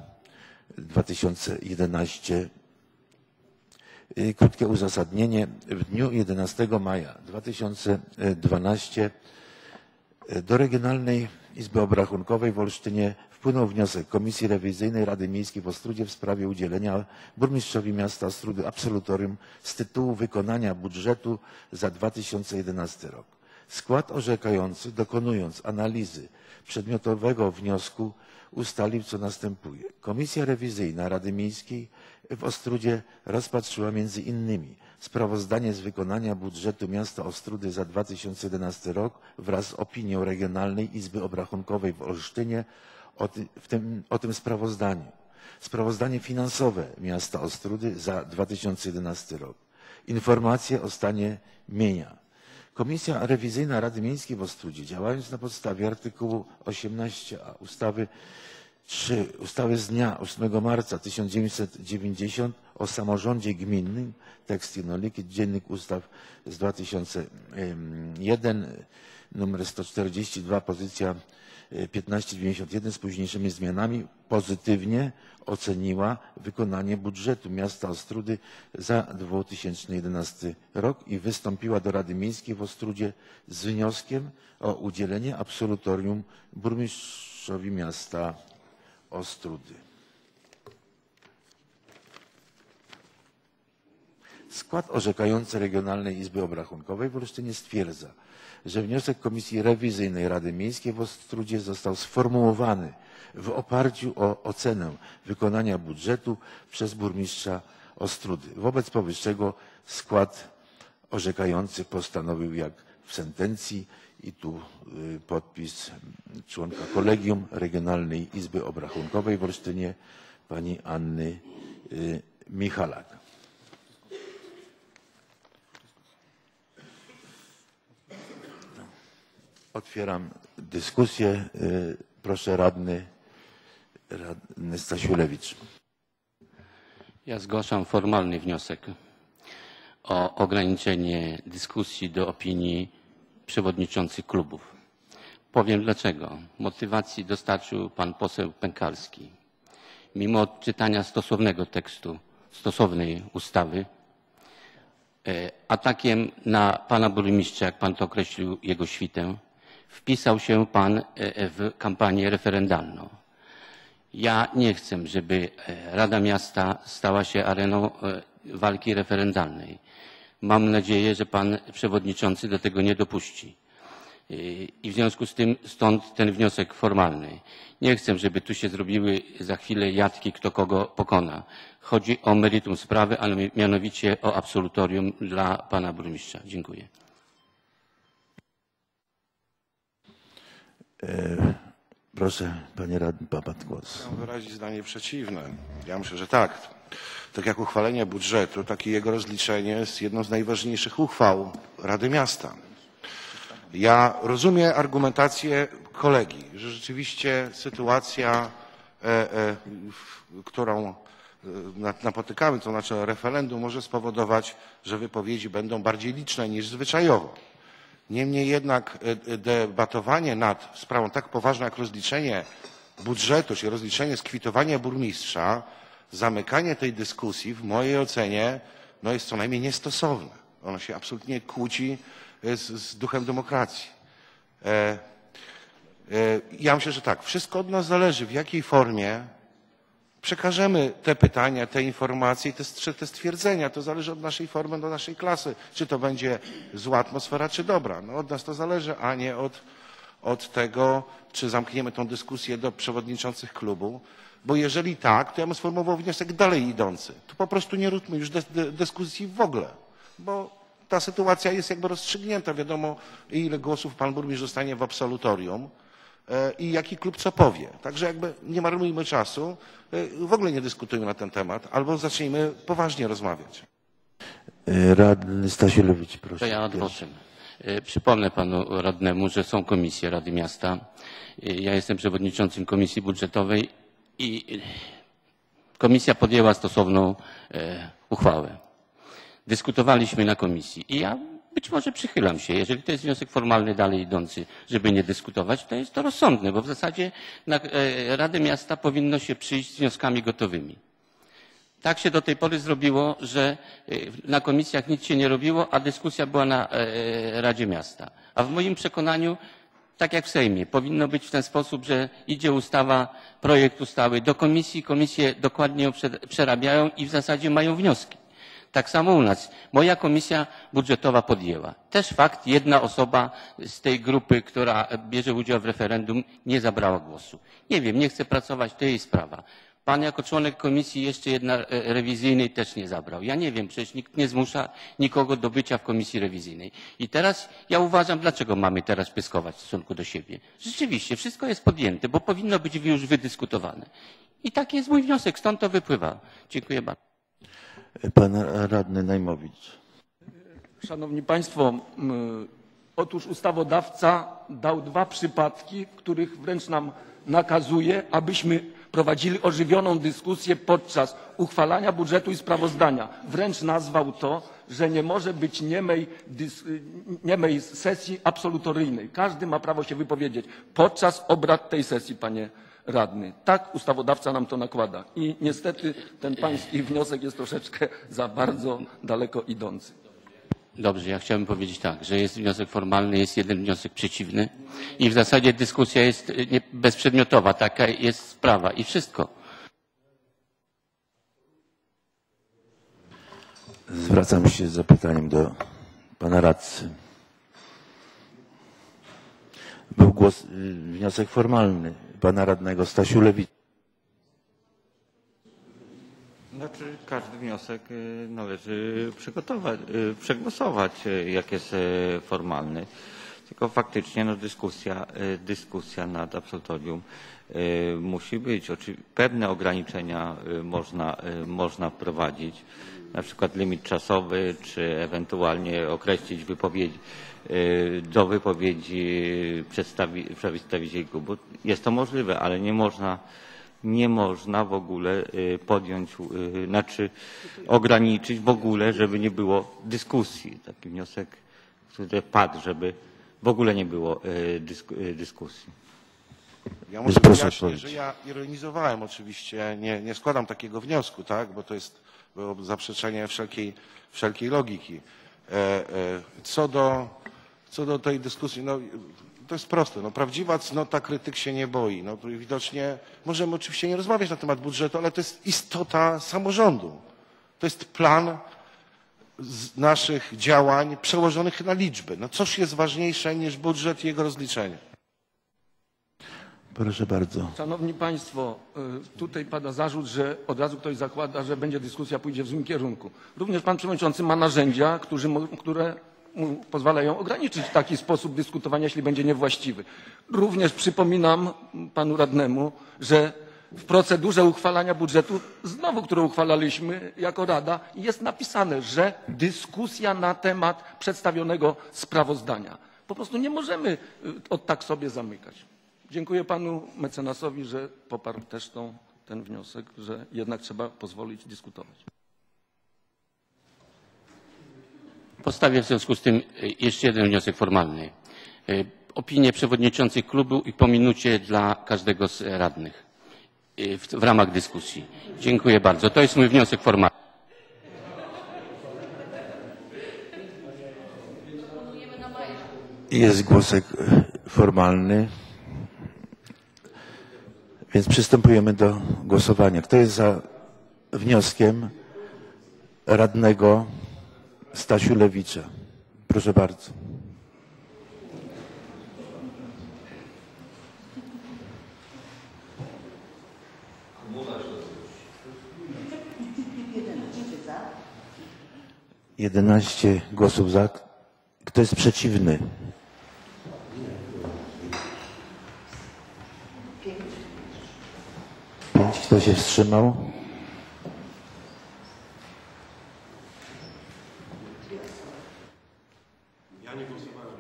2011. Krótkie uzasadnienie. W dniu 11 maja 2012 do Regionalnej Izby Obrachunkowej w Olsztynie wpłynął wniosek Komisji Rewizyjnej Rady Miejskiej w Ostródzie w sprawie udzielenia burmistrzowi miasta Ostródy absolutorium z tytułu wykonania budżetu za 2011 rok. Skład orzekający, dokonując analizy przedmiotowego wniosku, ustalił, co następuje. Komisja Rewizyjna Rady Miejskiej w Ostródzie rozpatrzyła między innymi sprawozdanie z wykonania budżetu miasta Ostródy za 2011 rok wraz z opinią Regionalnej Izby Obrachunkowej w Olsztynie o tym sprawozdaniu. Sprawozdanie finansowe miasta Ostródy za 2011 rok. Informacje o stanie mienia. Komisja Rewizyjna Rady Miejskiej w Ostródzie, działając na podstawie artykułu 18a ustawy z dnia 8 marca 1990 o samorządzie gminnym, tekst jednolity, Dziennik Ustaw z 2001, numer 142, pozycja 1591 z późniejszymi zmianami, pozytywnie oceniła wykonanie budżetu miasta Ostródy za 2011 rok i wystąpiła do Rady Miejskiej w Ostródzie z wnioskiem o udzielenie absolutorium burmistrzowi miasta Ostródy. Skład orzekający Regionalnej Izby Obrachunkowej w Olsztynie stwierdza, że wniosek Komisji Rewizyjnej Rady Miejskiej w Ostródzie został sformułowany w oparciu o ocenę wykonania budżetu przez burmistrza Ostródy. Wobec powyższego skład orzekający postanowił, jak w sentencji, i tu podpis członka Kolegium Regionalnej Izby Obrachunkowej w Olsztynie, pani Anny Michalak. Otwieram dyskusję. Proszę radny Stasiulewicz. Ja zgłaszam formalny wniosek o ograniczenie dyskusji do opinii przewodniczących klubów. Powiem dlaczego. Motywacji dostarczył pan poseł Pękalski. Mimo odczytania stosownego tekstu, stosownej ustawy, atakiem na pana burmistrza, jak pan to określił, jego świtę, wpisał się pan w kampanię referendalną. Ja nie chcę, żeby Rada Miasta stała się areną walki referendalnej. Mam nadzieję, że pan przewodniczący do tego nie dopuści. I w związku z tym stąd ten wniosek formalny. Nie chcę, żeby tu się zrobiły za chwilę jatki, kto kogo pokona. Chodzi o meritum sprawy, ale mianowicie o absolutorium dla pana burmistrza. Dziękuję. Proszę, panie radny Papat, głos. Chciałem wyrazić zdanie przeciwne. Ja myślę, że tak. Tak jak uchwalenie budżetu, tak i jego rozliczenie jest jedną z najważniejszych uchwał Rady Miasta. Ja rozumiem argumentację kolegi, że rzeczywiście sytuacja, którą napotykamy, to znaczy referendum, może spowodować, że wypowiedzi będą bardziej liczne niż zwyczajowo. Niemniej jednak debatowanie nad sprawą tak poważną jak rozliczenie budżetu, czy rozliczenie skwitowania burmistrza, zamykanie tej dyskusji w mojej ocenie jest co najmniej niestosowne. Ono się absolutnie kłóci z duchem demokracji. Ja myślę, że tak, wszystko od nas zależy, w jakiej formie przekażemy te pytania, te informacje i te stwierdzenia. To zależy od naszej formy, do naszej klasy. Czy to będzie zła atmosfera, czy dobra. No od nas to zależy, a nie od tego, czy zamkniemy tę dyskusję do przewodniczących klubu. Bo jeżeli tak, to ja bym sformułował wniosek dalej idący. To po prostu nie róbmy już dyskusji w ogóle. Bo ta sytuacja jest jakby rozstrzygnięta. Wiadomo, ile głosów pan burmistrz dostanie w absolutorium i jaki klub co powie. Także jakby nie marnujmy czasu, w ogóle nie dyskutujmy na ten temat, albo zacznijmy poważnie rozmawiać. Radny Stasiulewicz, proszę. To ja odwołam. Przypomnę panu radnemu, że są komisje Rady Miasta. Ja jestem przewodniczącym Komisji Budżetowej i komisja podjęła stosowną uchwałę. Dyskutowaliśmy na komisji i ja być może przychylam się, jeżeli to jest wniosek formalny dalej idący, żeby nie dyskutować, to jest to rozsądne, bo w zasadzie na Radę Miasta powinno się przyjść z wnioskami gotowymi. Tak się do tej pory zrobiło, że na komisjach nic się nie robiło, a dyskusja była na Radzie Miasta. A w moim przekonaniu, tak jak w Sejmie, powinno być w ten sposób, że idzie ustawa, projekt ustawy do komisji, komisje dokładnie ją przerabiają i w zasadzie mają wnioski. Tak samo u nas. Moja komisja budżetowa podjęła. Też fakt, jedna osoba z tej grupy, która bierze udział w referendum, nie zabrała głosu. Nie wiem, nie chcę pracować, to jej sprawa. Pan jako członek komisji jeszcze jedna rewizyjnej też nie zabrał. Ja nie wiem, przecież nikt nie zmusza nikogo do bycia w komisji rewizyjnej. I teraz ja uważam, dlaczego mamy teraz pyskować w stosunku do siebie. Rzeczywiście, wszystko jest podjęte, bo powinno być już wydyskutowane. I taki jest mój wniosek, stąd to wypływa. Dziękuję bardzo. Pan radny Najmowicz. Szanowni Państwo, Otóż ustawodawca dał 2 przypadki, w których wręcz nam nakazuje, abyśmy prowadzili ożywioną dyskusję podczas uchwalania budżetu i sprawozdania. Wręcz nazwał to, że nie może być niemej sesji absolutoryjnej. Każdy ma prawo się wypowiedzieć podczas obrad tej sesji, panie radny. Tak ustawodawca nam to nakłada. I niestety ten pański wniosek jest troszeczkę za bardzo daleko idący. Dobrze, ja chciałbym powiedzieć tak, że jest wniosek formalny, jest jeden wniosek przeciwny i w zasadzie dyskusja jest bezprzedmiotowa, taka jest sprawa i wszystko. Zwracam się z zapytaniem do pana radcy. Był wniosek formalny pana radnego Stasiulewicza. Znaczy każdy wniosek należy przegłosować, jak jest formalny. Tylko faktycznie no, dyskusja nad absolutorium musi być. Pewne ograniczenia można wprowadzić, na przykład limit czasowy, czy ewentualnie określić do wypowiedzi przedstawicieli klubu. Jest to możliwe, ale nie można w ogóle podjąć, znaczy ograniczyć w ogóle, żeby nie było dyskusji. Taki wniosek, który padł, żeby w ogóle nie było dyskusji. Ja może wyjaśnię, że ja ironizowałem oczywiście, nie składam takiego wniosku, tak, bo to jest zaprzeczenie wszelkiej logiki. Co do tej dyskusji, no, to jest proste. No, prawdziwa cnota krytyk się nie boi. No, widocznie możemy oczywiście nie rozmawiać na temat budżetu, ale to jest istota samorządu. To jest plan naszych działań przełożonych na liczby. No, cóż jest ważniejsze niż budżet i jego rozliczenie? Proszę bardzo. Szanowni Państwo, tutaj pada zarzut, że od razu ktoś zakłada, że będzie dyskusja, pójdzie w złym kierunku. Również Pan Przewodniczący ma narzędzia, które mu pozwalają ograniczyć taki sposób dyskutowania, jeśli będzie niewłaściwy. Również przypominam panu radnemu, że w procedurze uchwalania budżetu, znowu którą uchwalaliśmy jako Rada, jest napisane, że dyskusja na temat przedstawionego sprawozdania. Po prostu nie możemy tak sobie zamykać. Dziękuję panu mecenasowi, że poparł też ten wniosek, że jednak trzeba pozwolić dyskutować. Postawię w związku z tym jeszcze jeden wniosek formalny. Opinię przewodniczących klubu i po minucie dla każdego z radnych w ramach dyskusji. Dziękuję bardzo. To jest mój wniosek formalny. Jest wniosek formalny, więc przystępujemy do głosowania. Kto jest za wnioskiem radnego Stasiulewicza? Proszę bardzo. Jedenaście głosów za. Kto jest przeciwny? 5. Kto się wstrzymał? Ja nie głosowałem.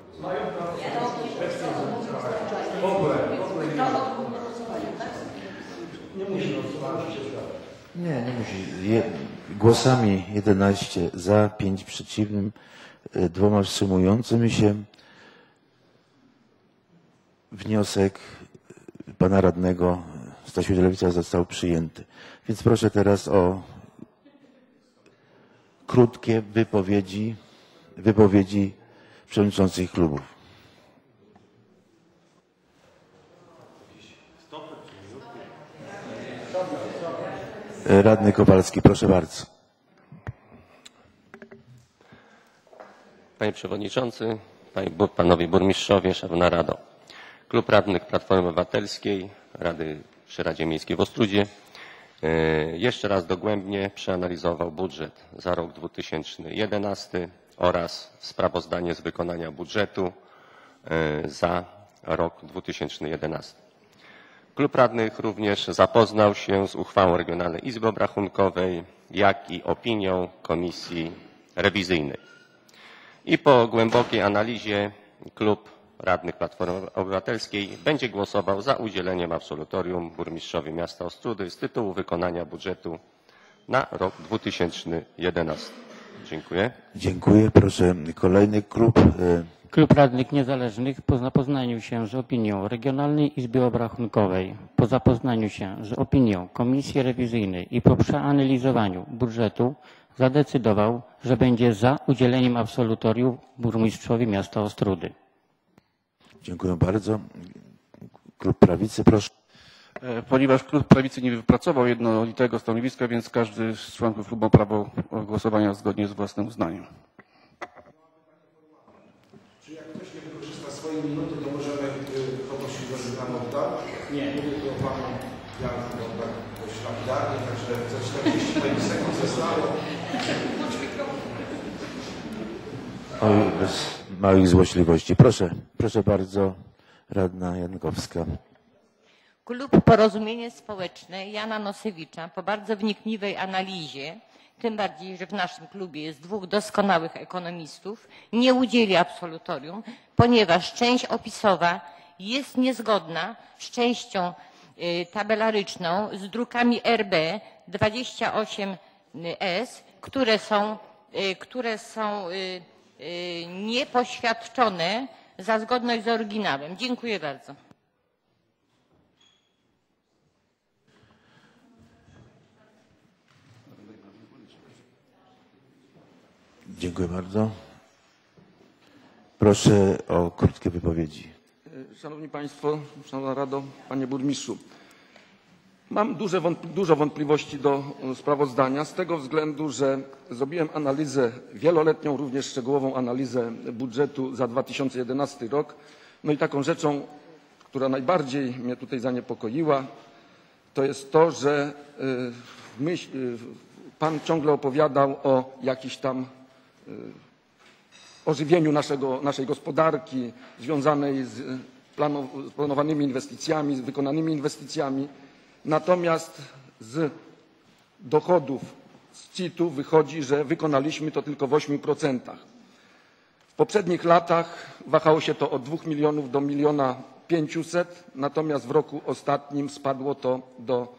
Nie musi. Głosami 11 za, 5 przeciwnym, 2 wstrzymującymi się. Wniosek pana radnego Stasiulewicza został przyjęty. Więc proszę teraz o krótkie wypowiedzi przewodniczących klubów. Radny Kowalski, proszę bardzo. Panie Przewodniczący, Panowie Burmistrzowie, Szanowna Rado. Klub Radnych Platformy Obywatelskiej, przy Radzie Miejskiej w Ostródzie, jeszcze raz dogłębnie przeanalizował budżet za rok 2011 oraz sprawozdanie z wykonania budżetu za rok 2011. Klub Radnych również zapoznał się z uchwałą Regionalnej Izby Obrachunkowej, jak i opinią Komisji Rewizyjnej. I po głębokiej analizie Klub Radnych Platformy Obywatelskiej będzie głosował za udzieleniem absolutorium burmistrzowi miasta Ostródy z tytułu wykonania budżetu na rok 2011. Dziękuję. Dziękuję. Proszę kolejny klub. Klub Radnych Niezależnych po zapoznaniu się z opinią Regionalnej Izby Obrachunkowej, po zapoznaniu się z opinią Komisji Rewizyjnej i po przeanalizowaniu budżetu zadecydował, że będzie za udzieleniem absolutorium burmistrzowi miasta Ostródy. Dziękuję bardzo. Klub Prawicy, proszę. Ponieważ klub Prawicy nie wypracował jednolitego stanowiska, więc każdy z członków klubu ma prawo głosowania zgodnie z własnym uznaniem. Czy jak ktoś nie wykorzysta swojej minuty, to możemy kogoś uważać pan odda? Nie. Mówię to panu Janku, tak dość lapidarnie, także za 45 sekund zostało. Oj, bez małych złośliwości. Proszę bardzo, radna Jankowska. Klub Porozumienie Społeczne Jana Nosewicza po bardzo wnikliwej analizie, tym bardziej, że w naszym klubie jest dwóch doskonałych ekonomistów, nie udzieli absolutorium, ponieważ część opisowa jest niezgodna z częścią tabelaryczną z drukami RB 28S, które są niepoświadczone za zgodność z oryginałem. Dziękuję bardzo. Dziękuję bardzo. Proszę o krótkie wypowiedzi. Szanowni Państwo, Szanowna Rado, Panie Burmistrzu. Mam dużo wątpliwości do sprawozdania z tego względu, że zrobiłem analizę wieloletnią, również szczegółową analizę budżetu za 2011 rok. No i taką rzeczą, która najbardziej mnie tutaj zaniepokoiła, to jest to, że Pan ciągle opowiadał o jakichś tam ożywieniu naszej gospodarki związanej z planowanymi inwestycjami, z wykonanymi inwestycjami. Natomiast z dochodów z CIT-u wychodzi, że wykonaliśmy to tylko w 8%. W poprzednich latach wahało się to od 2 milionów do 1 500 000, natomiast w roku ostatnim spadło to do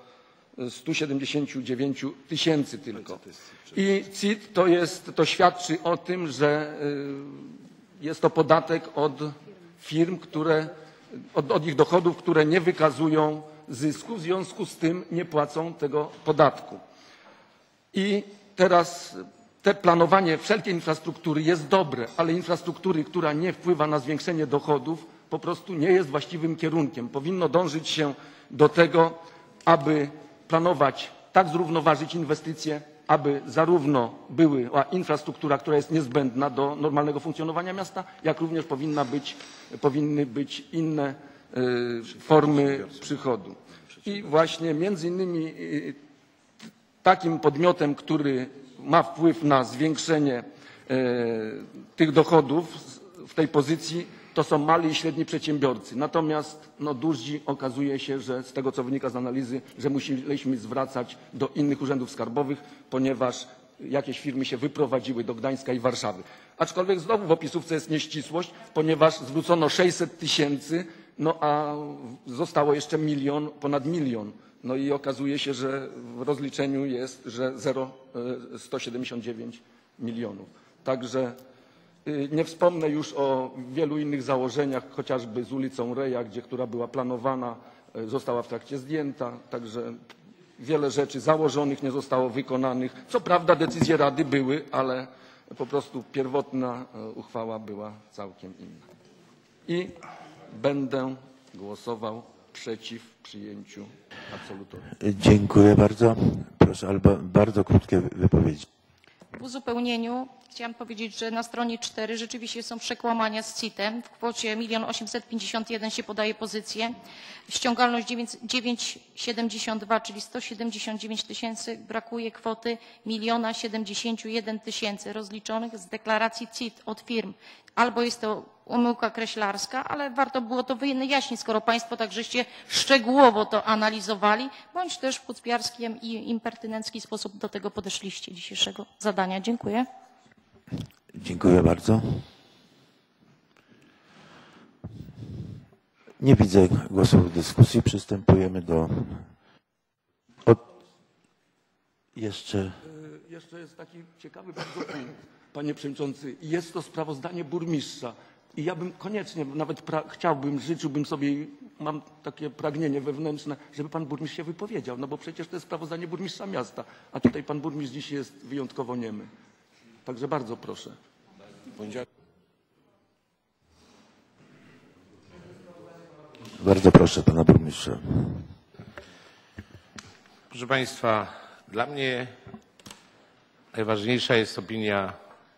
179 000 tylko. I CIT to świadczy o tym, że jest to podatek od firm, od ich dochodów, które nie wykazują zysku, w związku z tym nie płacą tego podatku. I teraz te planowanie wszelkiej infrastruktury jest dobre, ale infrastruktury, która nie wpływa na zwiększenie dochodów, po prostu nie jest właściwym kierunkiem. Powinno dążyć się do tego, aby planować, tak zrównoważyć inwestycje, aby zarówno była infrastruktura, która jest niezbędna do normalnego funkcjonowania miasta, jak również powinny być inne formy przychodu. I właśnie między innymi takim podmiotem, który ma wpływ na zwiększenie tych dochodów w tej pozycji, to są mali i średni przedsiębiorcy. Natomiast duzi okazuje się, że z tego, co wynika z analizy, że musieliśmy zwracać do innych urzędów skarbowych, ponieważ jakieś firmy się wyprowadziły do Gdańska i Warszawy. Aczkolwiek znowu w opisówce jest nieścisłość, ponieważ zwrócono 600 000, a zostało jeszcze ponad milion. No i okazuje się, że w rozliczeniu jest, że 179 milionów. Także nie wspomnę już o wielu innych założeniach, chociażby z ulicą Reja, która była planowana, została w trakcie zdjęta. Także wiele rzeczy założonych nie zostało wykonanych. Co prawda decyzje Rady były, ale po prostu pierwotna uchwała była całkiem inna. I będę głosował przeciw przyjęciu absolutorium. Dziękuję bardzo. Proszę, ale bardzo krótkie wypowiedzi. W uzupełnieniu chciałam powiedzieć, że na stronie 4 rzeczywiście są przekłamania z CIT-em. W kwocie 1 851 000 się podaje pozycję. Ściągalność 9,72, czyli 179 000. Brakuje kwoty 1 071 000 rozliczonych z deklaracji CIT od firm. Albo jest to omyłka kreślarska, ale warto było to wyjaśnić, skoro Państwo tak żeście szczegółowo to analizowali, bądź też w kucpiarski i impertynencki sposób do tego podeszliście dzisiejszego zadania. Dziękuję. Dziękuję bardzo. Nie widzę głosów w dyskusji. Przystępujemy do... Jeszcze jest taki ciekawy bardzo punkt, panie przewodniczący. Jest to sprawozdanie burmistrza. I ja bym koniecznie, nawet chciałbym, życzyłbym sobie, mam takie pragnienie wewnętrzne, żeby pan burmistrz się wypowiedział, no bo przecież to jest sprawozdanie burmistrza miasta, a tutaj pan burmistrz dziś jest wyjątkowo niemy. Także bardzo proszę. Bardzo proszę pana burmistrza. Proszę państwa, dla mnie najważniejsza jest opinia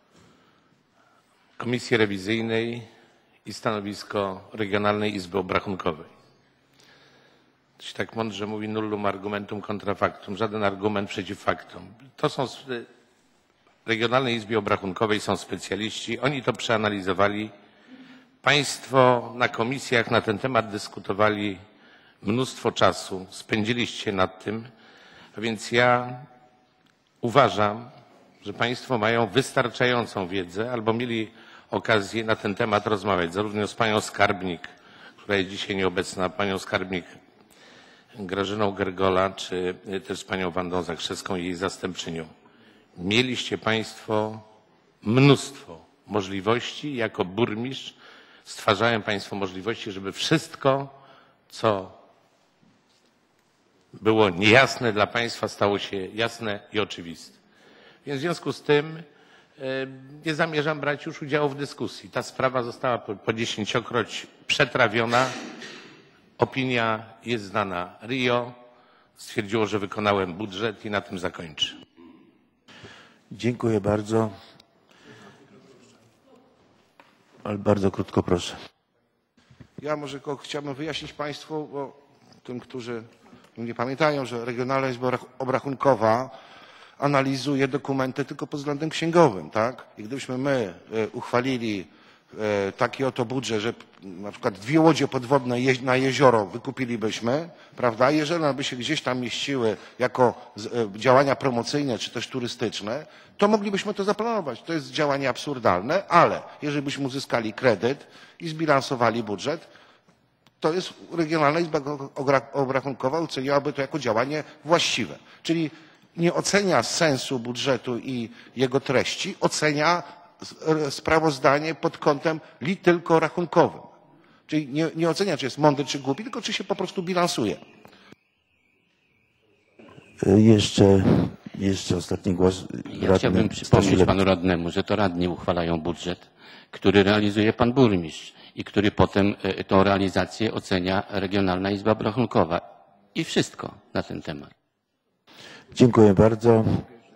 Komisji Rewizyjnej i stanowisko Regionalnej Izby Obrachunkowej. To się tak mądrze mówi nullum argumentum contra factum, żaden argument przeciw faktom. To są w Regionalnej Izbie Obrachunkowej są specjaliści, oni to przeanalizowali. Państwo na komisjach na ten temat dyskutowali mnóstwo czasu, spędziliście nad tym, a więc ja uważam, że państwo mają wystarczającą wiedzę albo mieli okazję na ten temat rozmawiać zarówno z panią skarbnik, która jest dzisiaj nieobecna, panią skarbnik Grażyną Gergola, czy też z panią Wandą Zakrzewską i jej zastępczynią. Mieliście państwo mnóstwo możliwości. Jako burmistrz stwarzałem państwo możliwości, żeby wszystko, co było niejasne dla państwa, stało się jasne i oczywiste. Więc w związku z tym nie zamierzam brać już udziału w dyskusji. Ta sprawa została po 10-kroć przetrawiona. Opinia jest znana. RIO stwierdziło, że wykonałem budżet i na tym zakończę. Dziękuję bardzo. Ale bardzo krótko proszę. Ja może tylko chciałbym wyjaśnić państwu, bo tym, którzy nie pamiętają, że Regionalna Izba Obrachunkowa analizuje dokumenty tylko pod względem księgowym, tak? I gdybyśmy my uchwalili taki oto budżet, że na przykład 2 łodzie podwodne na jezioro wykupilibyśmy, prawda? Jeżeli one by się gdzieś tam mieściły jako działania promocyjne czy też turystyczne, to moglibyśmy to zaplanować. To jest działanie absurdalne, ale jeżeli byśmy uzyskali kredyt i zbilansowali budżet, to jest Regionalna Izba Obrachunkowa oceniałaby to jako działanie właściwe. Czyli nie ocenia sensu budżetu i jego treści, ocenia sprawozdanie pod kątem tylko rachunkowym. Czyli nie ocenia, czy jest mądry, czy głupi, tylko czy się po prostu bilansuje. Jeszcze ostatni głos. Ja chciałbym przypomnieć panu radnemu, że to radni uchwalają budżet, który realizuje pan burmistrz i który potem tą realizację ocenia Regionalna Izba Obrachunkowa. I wszystko na ten temat. Dziękuję bardzo.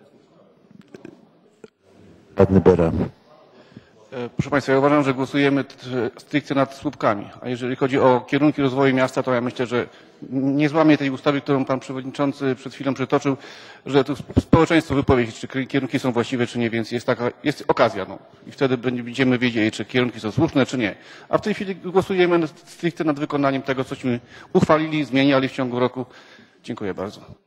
Radny Bera. Proszę państwa, ja uważam, że głosujemy stricte nad słupkami, a jeżeli chodzi o kierunki rozwoju miasta, to ja myślę, że nie złamię tej ustawy, którą pan przewodniczący przed chwilą przytoczył, że tu społeczeństwo wypowie się, czy kierunki są właściwe, czy nie, więc jest okazja, no. I wtedy będziemy wiedzieli, czy kierunki są słuszne, czy nie. A w tej chwili głosujemy stricte nad wykonaniem tego, cośmy uchwalili, zmieniali w ciągu roku. Dziękuję bardzo.